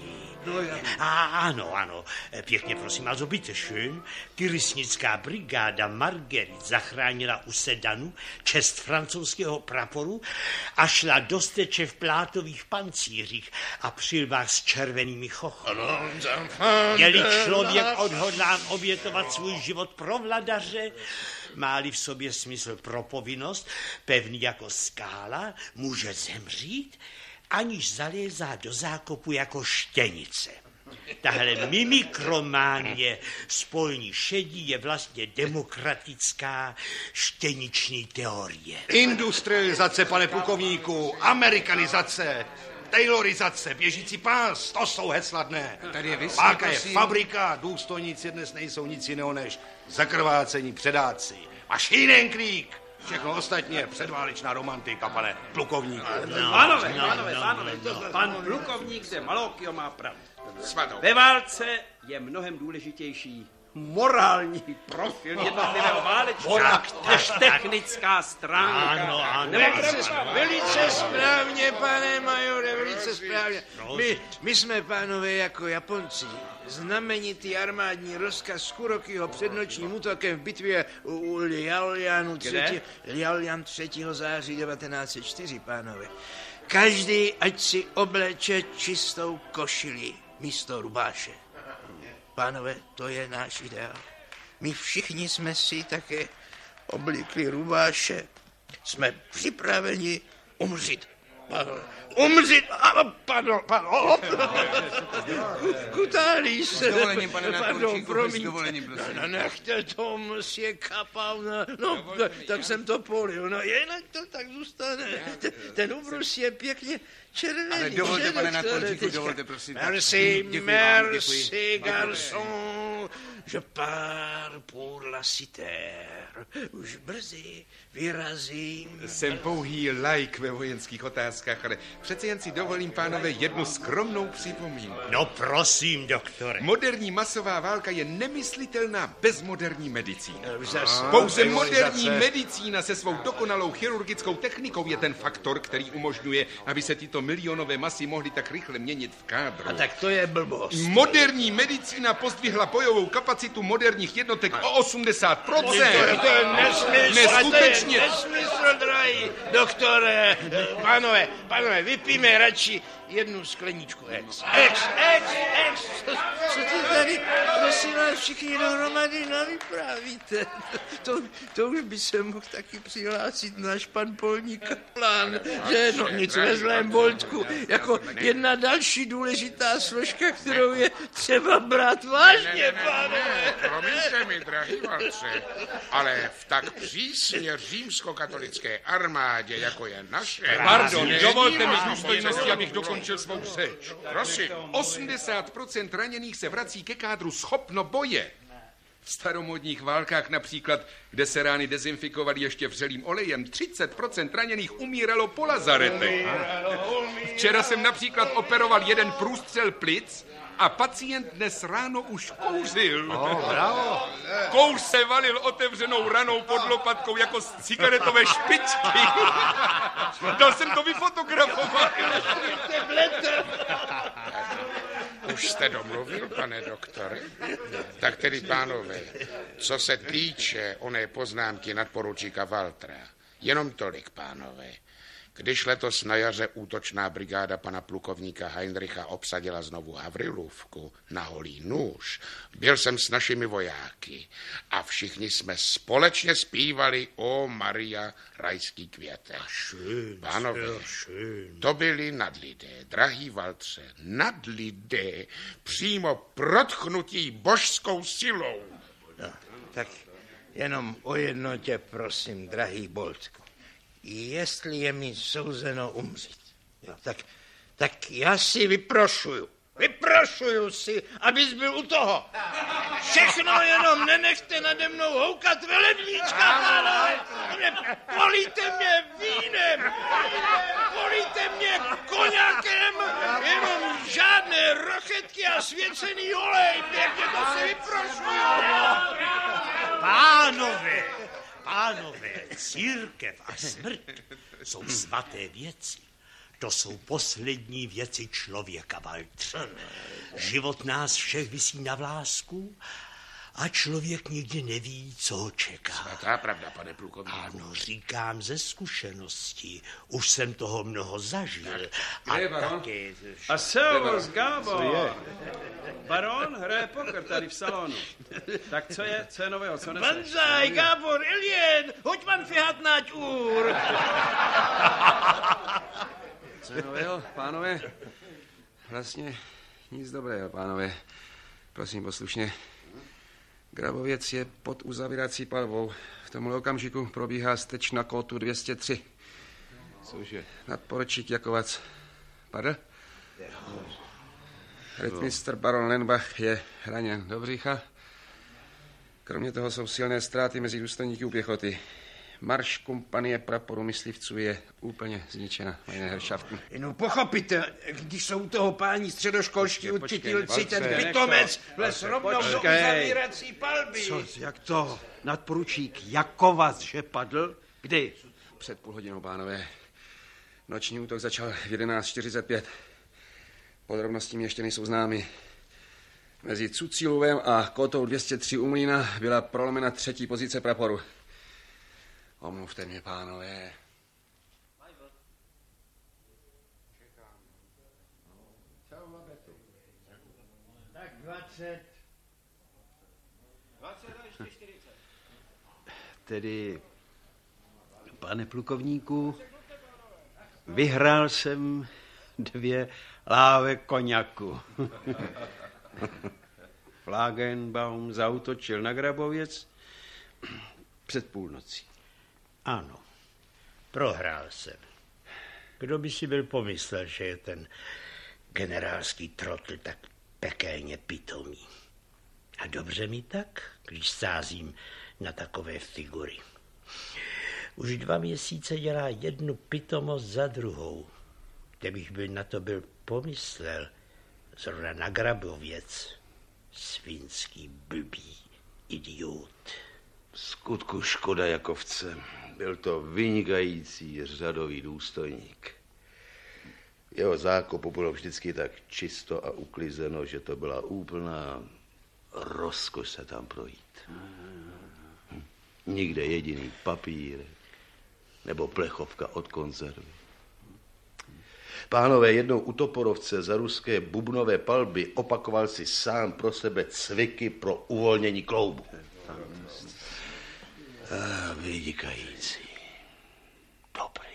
Ano, pěkně prosím, also bitte schön, Kyrysnická brigáda Marguerite zachránila u Sedanu čest francouzského praporu a šla do steče v plátových pancířích a při lbách s červenými chocholy. Je-li člověk odhodlán obětovat svůj život pro vladaře, má-li v sobě smysl pro povinnost, pevný jako skála, může zemřít, aniž zalézá do zákopu jako štěnice. Tahle mimikrománie spolní šedí je vlastně demokratická štěniční teorie. Industrializace, pane plukovníku, amerikanizace, taylorizace, běžící pás, to jsou hesla dne. Válka je fabrika, důstojníci dnes nejsou nic jiného než zakrvácení předáci. Mašínenkrieg. Všechno ostatní je předválečná romantika, pane plukovníku. Pánové, pan plukovník de Malocchio má pravdu. Ve válce je mnohem důležitější morální profil jednotlivého válečníka než technická stránka. Ano. Velice správně, pane majore, velice správně. My jsme, pánové, jako Japonci. Znamenitý armádní rozkaz Kurokyho před nočním útokem v bitvě u Liaolianu 3. září 1904, pánové. Každý, ať si obleče čistou košili místo rubáše. Pánové, to je náš ideál. My všichni jsme si také oblikli rubáše. Jsme připraveni umřít. Umřít, pardon. Kutálí se. Dovolením, pane Pardon, promiňte. dovolením, prosím. No, nechte to, monsieur Kapal, tak jsem to polil, no jinak to tak zůstane. Ten ubrus je pěkně červený. Ale dovolte, pane náčelníku, dovolte, prosím. Merci, garçon. že pár pour la citer. Už brzy vyrazím. Jsem pouhý laik ve vojenských otázkách, ale přece jen si dovolím, pánové, jednu skromnou připomínku. No prosím, doktore. Moderní masová válka je nemyslitelná bez moderní medicíny. Zase. Pouze moderní medicína se svou dokonalou chirurgickou technikou je ten faktor, který umožňuje, aby se tyto milionové masy mohly tak rychle měnit v kádru. A tak to je blbost. Moderní medicína pozdvihla bojovou kapacitu moderních jednotek o 80%. To je nesmysl. Neskutečně. To je nesmysl, drahý doktore. Pánové, vypijme radši jednu skleničku ex. Co ty tady, prosím vás, všichni dohromady navyprávíte? To už by se mohl taky přihlásit náš pan polník Kaplan, že no nic ve zlém Boltku, jako jedna další důležitá složka, kterou je třeba brát vážně, pánové. Promiňte mi, drahý Valce, ale v tak přísně římskokatolické armádě, jako je naše... Pardon, dovolte mi důstojnosti, abych dokončil svou řeč. Prosím. 80% raněných se vrací ke kádru schopno boje. V staromodních válkách například, kde se rány dezinfikovaly ještě vřelým olejem, 30% raněných umíralo po lazaretech. Včera jsem například operoval jeden průstřel plic a pacient dnes ráno už kouřil. Bravo. Kouř se valil otevřenou ranou pod lopatkou jako z cigaretové špičky. Dal jsem to vyfotografovat. Už jste domluvil, pane doktore? Tak tedy, pánové, co se týče oné poznámky nadporučíka Waltera, jenom tolik, pánové. Když letos na jaře útočná brigáda pana plukovníka Heinricha obsadila znovu Havrilůvku na holý nůž, byl jsem s našimi vojáky a všichni jsme společně zpívali O Maria, rajský květek. Pánové, to byli nadlidé, drahý Valtře, nadlidé, přímo protchnutí božskou silou. No, tak jenom o jednotě, prosím, drahý Boltku. Jestli je mi souzeno umřít, tak já si vyprošuju si, abys byl u toho. Všechno jenom nenechte nade mnou houkat velebníčka, pánové. Políte mě vínem, políte mě koňakem, jenom žádné rochetky a svěcený olej, pěkně to si vyprošuju. Pánové, církev a smrt jsou svaté věci. To jsou poslední věci člověka, Valtře. Život nás všech visí na vlásku a člověk nikdy neví, co ho čeká. Svatá pravda, pane plukovníku. Ano, říkám ze zkušenosti. Už jsem toho mnoho zažil. A servus, Gábor. Baron hraje poker tady v salonu. Tak co je nového, co neseš? Banzaj, Gábor, Iljen, hoď man fihatnať úr. Co je nového, pánové? Vlastně nic dobrého, pánové. Prosím poslušně. Grabověc je pod uzavírací palbou. V tomhle okamžiku probíhá steč na kótu 203. Cože? Nadporučík Jakovac. Padl? Rytmistr baron Lenbach je raněn do břicha. Kromě toho jsou silné ztráty mezi důstojníky u pěchoty. Marš kompanie praporu myslivců je úplně zničena, meine Herrschaften. No pochopíte, když jsou u toho páni středoškolští učitelci, ten pitomec vles rovnou do uzavírací palby. Co, jak to? Nadporučík Jakovac, že padl? Kdy? Před půl hodinou, pánové. Noční útok začal v 11:45. Podrobnosti mi ještě nejsou známy. Mezi Cucílovem a kotou 203 u mlýna byla prolomena 3. pozice praporu. Omluvte mě, pánové. Tak 20. 20 a ještě 40. Tedy, pane plukovníku, vyhrál jsem 2 láhve koňaku. Flagenbaum zaútočil na Grabověc před půlnocí. Ano, prohrál jsem. Kdo by si byl pomyslel, že je ten generálský trotl tak pekelně pitomý. A dobře mi tak, když sázím na takové figury. Už 2 měsíce dělá jednu pitomost za druhou. Kdybych na to byl pomyslel, zrovna na Grabověc, svinský blbý idiot. Skutku škoda Jakovce. Byl to vynikající řadový důstojník. Jeho zákopu bylo vždycky tak čisto a uklizeno, že to byla úplná rozkoš se tam projít. Nikde jediný papír nebo plechovka od konzervy. Pánové, jednou u Toporovce za ruské bubnové palby opakoval si sám pro sebe cviky pro uvolnění kloubu. Vynikající. Dobrý.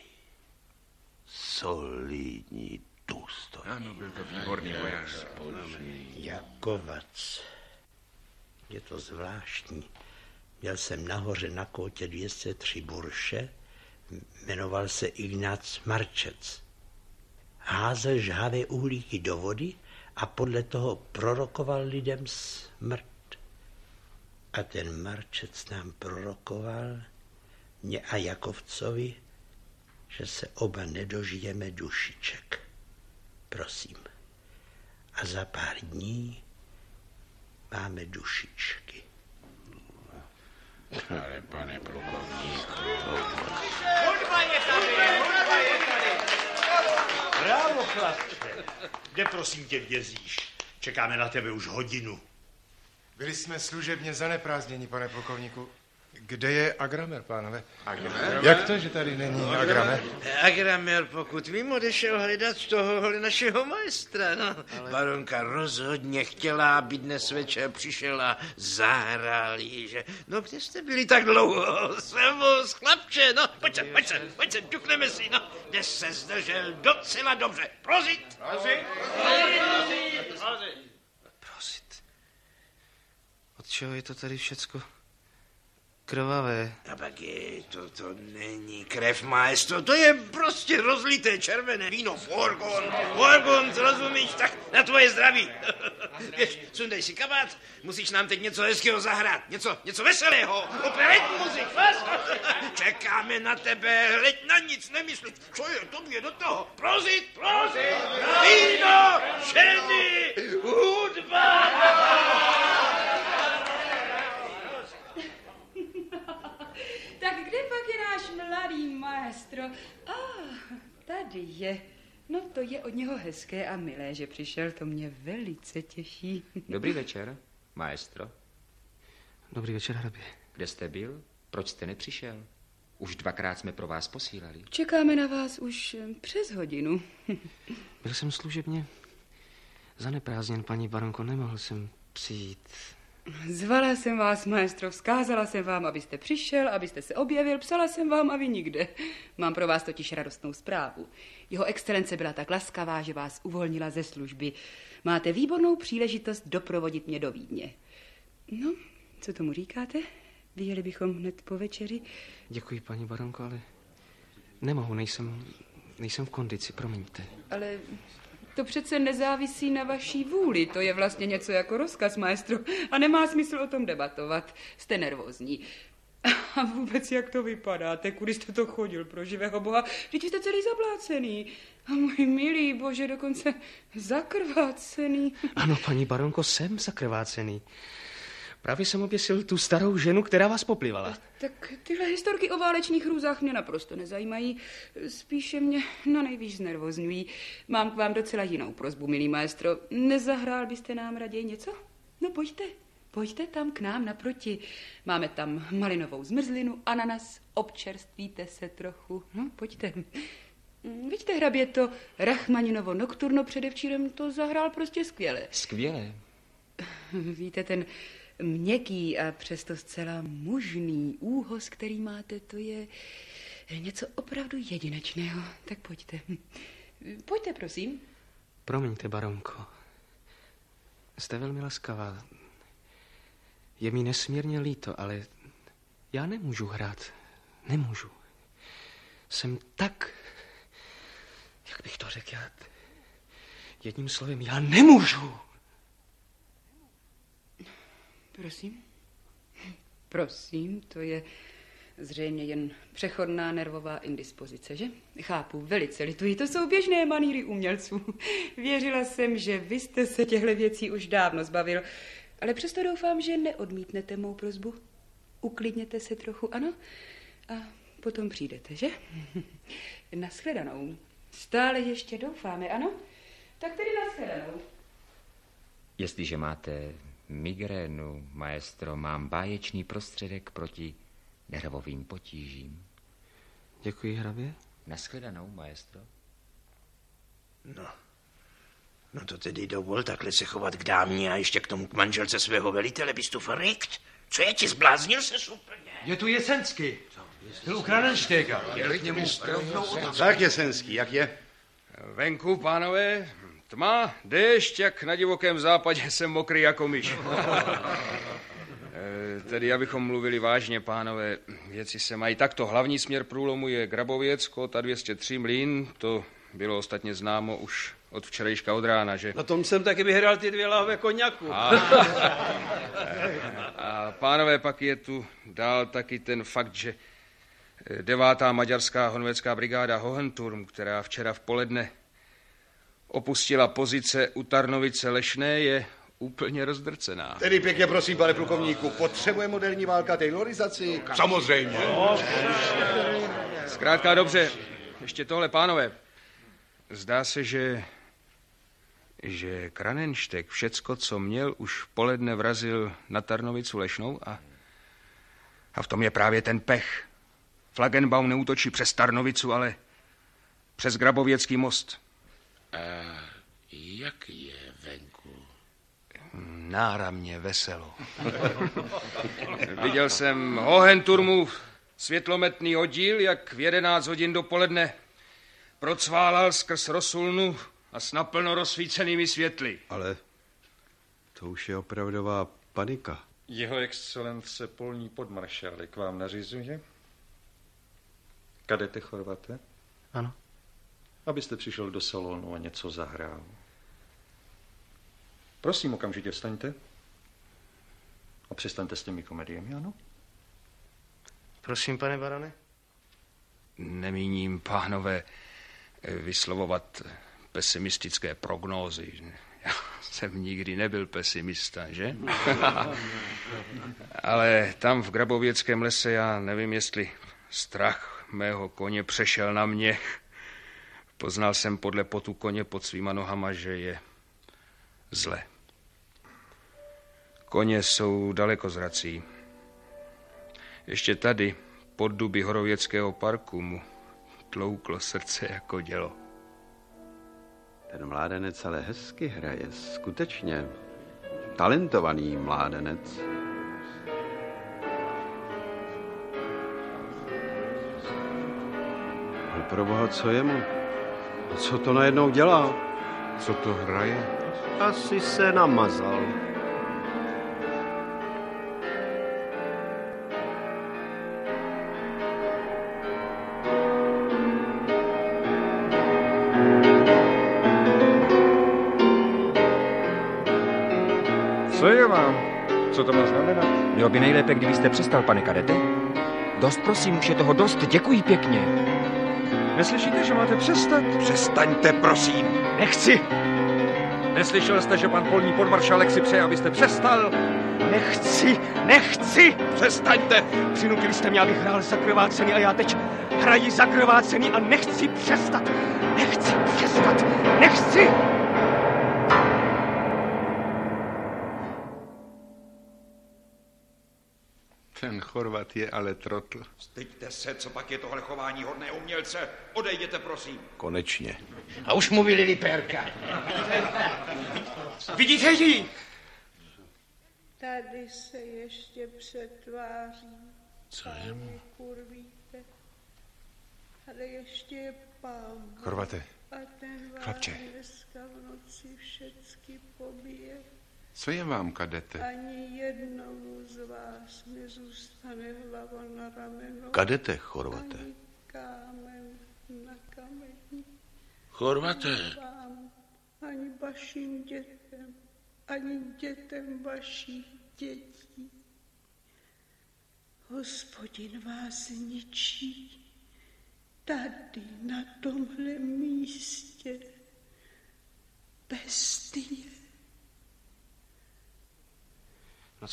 Solidní důstojník. Ano, byl to výborný vojář. Jakovac. Je to zvláštní. Měl jsem nahoře na kótě 203 burše, jmenoval se Ignác Marčec. Házel žhavé uhlíky do vody a podle toho prorokoval lidem smrt. A ten Marčec nám prorokoval, mě a Jakovcovi, že se oba nedožijeme dušiček. Prosím. A za pár dní máme dušičky. Ale pane plukovníku. Hudba je tady, hudba je tady. Bravo, chlapče. Kde prosím tě vězíš? Čekáme na tebe už hodinu. Byli jsme služebně zaneprázdněni, pane plukovníku. Kde je Agramer, pánové? Agramer? Jak to, že tady není Agramer? Agramer, pokud vím, odešel hledat toho našeho majstra. No. Ale... Baronka rozhodně chtěla, aby dnes večer přišel a zahrál jí, že... No, kde jste byli tak dlouho? Servus, chlapče, no, pojď sem, ťukneme si, no. Dnes se zdržel docela dobře. Prozit! Prosit. Od čeho je to tady všecko krvavé? A pak to není krev, maestro, to je prostě rozlité červené víno, Forgon, rozumíš, tak na tvoje zdraví. Běž, sundej si kabát, musíš nám teď něco hezkého zahrát, něco veselého, operetní muzik, čekáme na tebe, hleď na nic nemyslit, co je tobě do toho, prozit, víno, ženy, hudba. Tak kde pak je náš mladý maestro? Tady je. No to je od něho hezké a milé, že přišel, to mě velice těší. Dobrý večer, maestro. Dobrý večer, hrabě. Kde jste byl? Proč jste nepřišel? Už 2krát jsme pro vás posílali. Čekáme na vás už přes hodinu. Byl jsem služebně zaneprázdněn, paní baronko, nemohl jsem přijít. Zvala jsem vás, maestro, vzkázala jsem vám, abyste přišel, abyste se objevil, psala jsem vám a vy nikde. Mám pro vás totiž radostnou zprávu. Jeho excelence byla tak laskavá, že vás uvolnila ze služby. Máte výbornou příležitost doprovodit mě do Vídně. No, co tomu říkáte? Vyjeli bychom hned po večeři. Děkuji, paní baronko, ale nemohu, nejsem v kondici, promiňte. Ale to přece nezávisí na vaší vůli, to je vlastně něco jako rozkaz, maestro, a nemá smysl o tom debatovat. Jste nervózní. A vůbec jak to vypadáte, kudy jste to chodil, pro živého boha, vždyť jste celý zablácený. A můj milý bože, dokonce zakrvácený. Ano, paní baronko, jsem zakrvácený. Právě jsem oběsil tu starou ženu, která vás poplivala. Tak tyhle historky o válečných hrůzách mě naprosto nezajímají. Spíše mě na nejvíc znervozňují. Mám k vám docela jinou prosbu, milý maestro. Nezahrál byste nám raději něco? No pojďte tam k nám naproti. Máme tam malinovou zmrzlinu, ananas, občerstvíte se trochu. No, pojďte. Vidíte, hrabě, to Rachmaninovo nokturno předevčírem to zahrál prostě skvěle. Skvěle? Víte, ten měkký a přesto zcela mužný úhos, který máte, to je něco opravdu jedinečného. Tak pojďte. Pojďte, prosím. Promiňte, baronko. Jste velmi laskavá. Je mi nesmírně líto, ale já nemůžu hrát. Nemůžu. Jsem tak... Jak bych to řekl? Jedním slovem, já nemůžu. Prosím? Prosím, to je zřejmě jen přechodná nervová indispozice, že? Chápu, velice lituji, to jsou běžné manýry umělců. Věřila jsem, že vy jste se těchto věcí už dávno zbavil, ale přesto doufám, že neodmítnete mou prosbu. Uklidněte se trochu, ano? A potom přijdete, že? Nashledanou. Stále ještě doufáme, ano? Tak tedy nashledanou. Jestliže máte migrénu, maestro, mám báječný prostředek proti nervovým potížím. Děkuji, hrabě. Nashledanou, maestro. No to tedy dovol takhle se chovat k dámě a ještě k tomu k manželce svého velitele, bys tu verrückt? Co je ti, zbláznil ses úplně? Je tu Jesenský. Byl u Kranenštéka. Tak, Jesenský, jak je? Venku, pánové, tma, déšť, jak na divokém západě, jsem mokrý jako myš. Tedy abychom mluvili vážně, pánové, věci se mají takto. Hlavní směr průlomu je Grabověc, kóta 203 Mlýn, to bylo ostatně známo už od včerejška od rána, že? Na tom jsem taky vyhrál ty 2 lahve koněku. A pánové, pak je tu dál taky ten fakt, že 9. maďarská honvédská brigáda Hohenturm, která včera v poledne opustila pozice u Tarnovice Lešné, je úplně rozdrcená. Tedy pěkně prosím, pane plukovníku, potřebuje moderní válka taylorizaci? Samozřejmě. Zkrátka dobře, ještě tohle, pánové. Zdá se, že Kranenštek všecko, co měl, už v poledne vrazil na Tarnovicu Lešnou a v tom je právě ten pech. Flagenbaum neútočí přes Tarnovicu, ale přes Grabověcký most. A jak je venku? Náramně veselo. Viděl jsem Hohenturmův světlometný oddíl, jak v 11 hodin dopoledne procválal skrz Rosulnu a s naplno rozsvícenými světly. Ale to už je opravdová panika. Jeho excelence polní podmaršálek vám nařizuje? Kadete Chorvate? Ano. Abyste přišel do salonu a něco zahrál. Prosím, okamžitě vstaňte. A přestaňte s těmi komediemi, ano? Prosím, pane barone. Nemíním, pánové, vyslovovat pesimistické prognózy. Já jsem nikdy nebyl pesimista, že? Ale tam v Grabověckém lese já nevím, jestli strach mého koně přešel na mě. Poznal jsem podle potu koně pod svýma nohama, že je zle. Koně jsou dalekozrací. Ještě tady, pod duby Horověckého parku, mu tlouklo srdce jako dělo. Ten mládenec ale hezky hraje, skutečně talentovaný mládenec. Ale proboha, co je mu? Co to najednou dělá? Co to hraje? Asi se namazal. Co je vám? Co to má znamenat? Bylo by nejlépe, kdybyste přestal, pane kadete. Dost, prosím, už je toho dost, děkuji pěkně. Neslyšíte, že máte přestat? Přestaňte, prosím. Nechci. Neslyšel jste, že pan polní podmaršálek si přeje, abyste přestal? Nechci. Přestaňte. Přinutili jste mě, abych hrál zakrvácený a já teď hraji zakrvácený a nechci přestat. Nechci. Ten Chorvat je ale trotl. Styďte se, co pak je tohle chování hodné umělce. Odejděte, prosím. Konečně. A už mluvili Liperka. Vidíte ji? Tady se ještě přetváří. Co je mu? Kurvíte. Tady ještě je pán. Chorvate, A ten vás chlapče. dneska v noci všecky pobije. Co je vám, kadete? Ani jednomu z vás nezůstane hlava na rameno. Kadete, Chorvate. Ani kámen na kameni. Chorvate. Vám, ani vašim dětem, ani dětem vaším. dětí. Hospodin vás ničí tady na tomhle místě. Bestie. No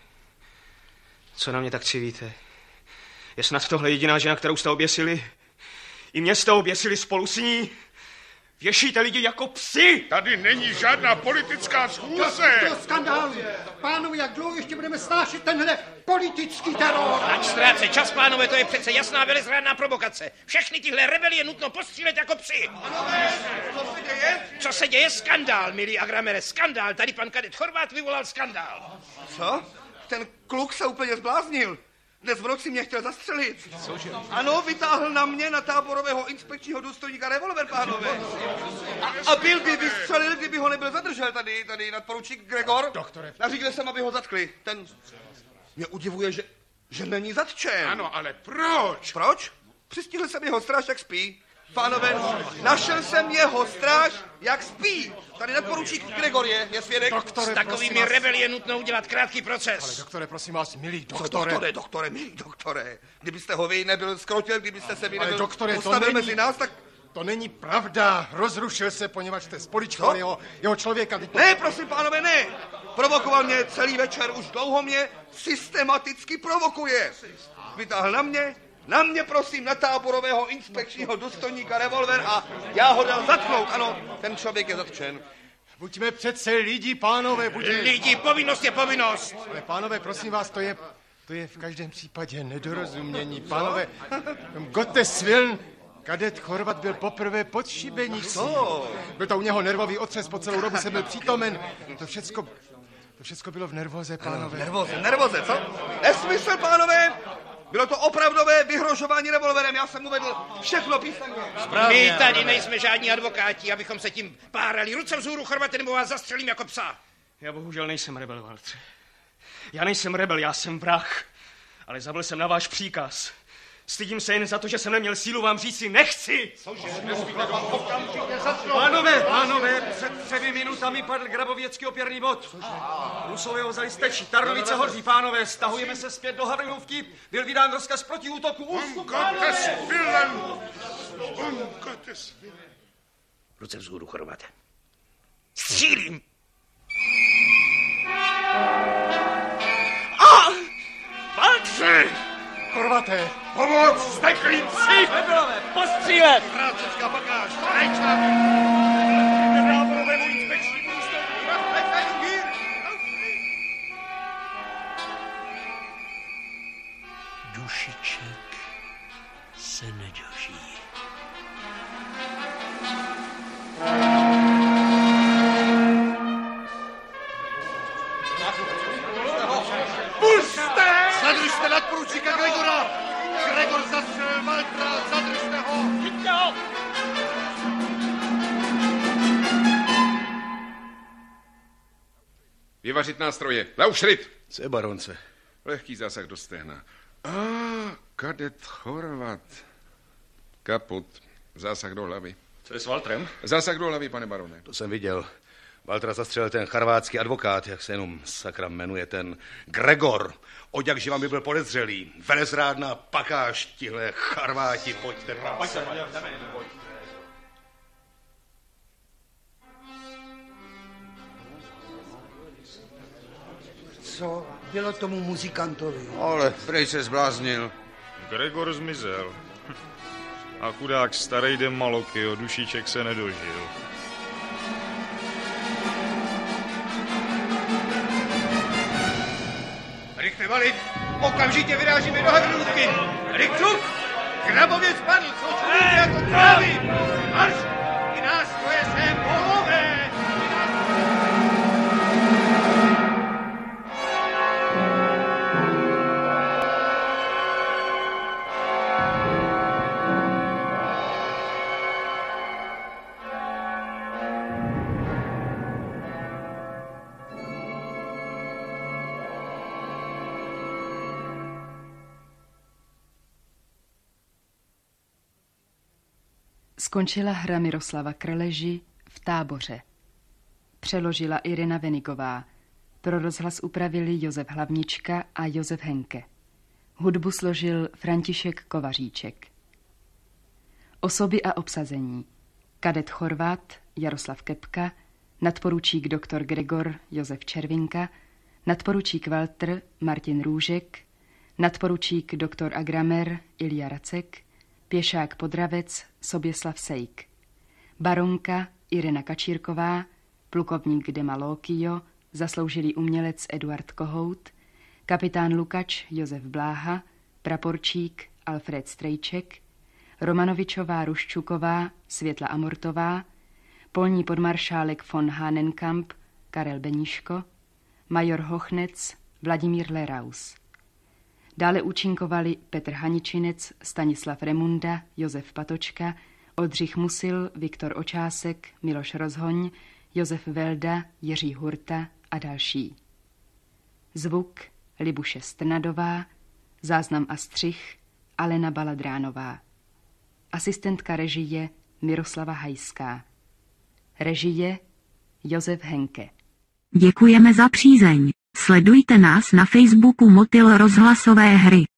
co na mě tak civíte? Je snad tohle jediná žena, kterou jste oběsili? I mě jste oběsili spolu s ní? Věšíte lidi jako psi! Tady není žádná politická schůze! To skandál! Pánové, jak dlouho ještě budeme snášet tenhle politický teror? Ať ztráce čas, pánové, to je přece jasná velezrádná provokace. Všechny tyhle rebely je nutno postřílet jako psi. Pánové, co se děje? Co se děje? Skandál, milý Agramere, skandál. Tady pan kadet Chorvát vyvolal skandál. Co? Ten kluk se úplně zbláznil. Dnes v noci mě chtěl zastřelit. Cože? Ano, vytáhl na mě, na táborového inspekčního důstojníka, revolver, pánové. A byl by vystřelil, kdyby ho nebyl zadržel tady nadporučík Gregor. Doktore. Nařídil jsem, aby ho zatkli. Ten mě udivuje, že není zatčen. Ano, ale proč? Proč? Přistihl jsem jeho stráž, jak spí. Pánové, našel jsem jeho stráž, jak spí. Tady nadporučík Gregor je svědek. Doktore, s takovými rebeli je nutno udělat krátký proces. Ale doktore, prosím vás, milý Doktore, milý doktore. Kdybyste ho vy nebyl skrotil, kdybyste se vy nebyl doktore, postavil mezi nás, tak... To není pravda. Rozrušil se, poněvadž jste spoličkoval jeho člověka. Ne, prosím, pánové, ne. Provokoval mě celý večer, už dlouho mě systematicky provokuje. Vytáhl na mě, prosím, na táborového inspekčního důstojníka revolver a já ho dal zatknout. Ano, ten člověk je zatčen. Buďme přece lidi, pánové, Lidi, povinnost je povinnost. Ale pánové, prosím vás, to je v každém případě nedorozumění. Pánové, Gottes Willen, kadet Chorvat byl poprvé pod šibenicí. Byl to u něho nervový otřes, po celou dobu jsem byl přítomen. To všecko bylo v nervoze, pánové. Nervoze, co? Nesmysl, pánové! Bylo to opravdové vyhrožování revolverem, já jsem mu vedl všechno písemně. My tady nejsme žádní advokáti, abychom se tím párali. Ruce vzhůru, Chorvate, nebo vás zastřelím jako psa. Já bohužel nejsem rebel, Valtře. Já nejsem rebel, já jsem vrah. Ale zabil jsem na váš příkaz. Stydím se jen za to, že jsem neměl sílu vám říci nechci. Pánové, před 3 minutami padl Grabověcký opěrný bod. Rusové ho vzali stečí, Tarnovice hoří, pánové, stahujeme se zpět do Havrinovky, byl vydán rozkaz proti útoku. Ústup, Ruce vzhůru, Chorvate. Střílím. Valtře! Chorvate! Pomoc! Steklí psi! Rebelové, postřílet! Vrácecká bagáž! Dušiček se nedožije. Puste! Zadržte nadporučíka Gregora! Gregor zastřelil Valtra, zadržte ho! Chyťte ho! Vyvařit nástroje. Laušrit! Co je, baronce? Lehký zásah do stehna. Kadet Chorvat. Kaput. Zásah do hlavy. Co je s Valtrem? Zásah do hlavy, pane barone. To jsem viděl. Valtra zastřelil ten charvátský advokát, jak se jenom sakra jmenuje, ten Gregor. Oďak, že vám by byl podezřelý. Velezrádná pakáž, tihle charváti, pojďte. Co bylo tomu muzikantovi? Ale prej se zbláznil. Gregor zmizel. A chudák starý den Maloky, o Dušiček se nedožil. Rychle valit, okamžitě vyrážíme do Havrinůvky. Rykčuk, Grabověc padl, jsou člověky jako krávy. Marš, i nástroje sem, pohlové. Skončila hra Miroslava Krleži v Táboře. Přeložila Irina Venigová. Pro rozhlas upravili Josef Hlavnička a Josef Henke. Hudbu složil František Kovaříček. Osoby a obsazení. Kadet Chorvat Jaroslav Kepka, nadporučík doktor Gregor Josef Červinka, nadporučík Walter Martin Růžek, nadporučík doktor Agramer Ilja Racek, pěšák Podravec Soběslav Sejk, baronka Irena Kačírková, plukovník Dema Lokio, zasloužilý umělec Eduard Kohout, kapitán Lukač Josef Bláha, praporčík Alfred Strejček, Romanovičová Ruščuková Světla Amortová, polní podmaršálek von Hahnenkamp Karel Beníško, major Hochnec Vladimír Leraus. Dále účinkovali Petr Haničinec, Stanislav Remunda, Josef Patočka, Oldřich Musil, Viktor Očásek, Miloš Rozhoň, Josef Velda, Jiří Hurta a další. Zvuk Libuše Strnadová, záznam a střih Alena Baladránová. Asistentka režie Miroslava Hajská. Režie Josef Henke. Děkujeme za přízeň. Sledujte nás na Facebooku Motýl rozhlasové hry.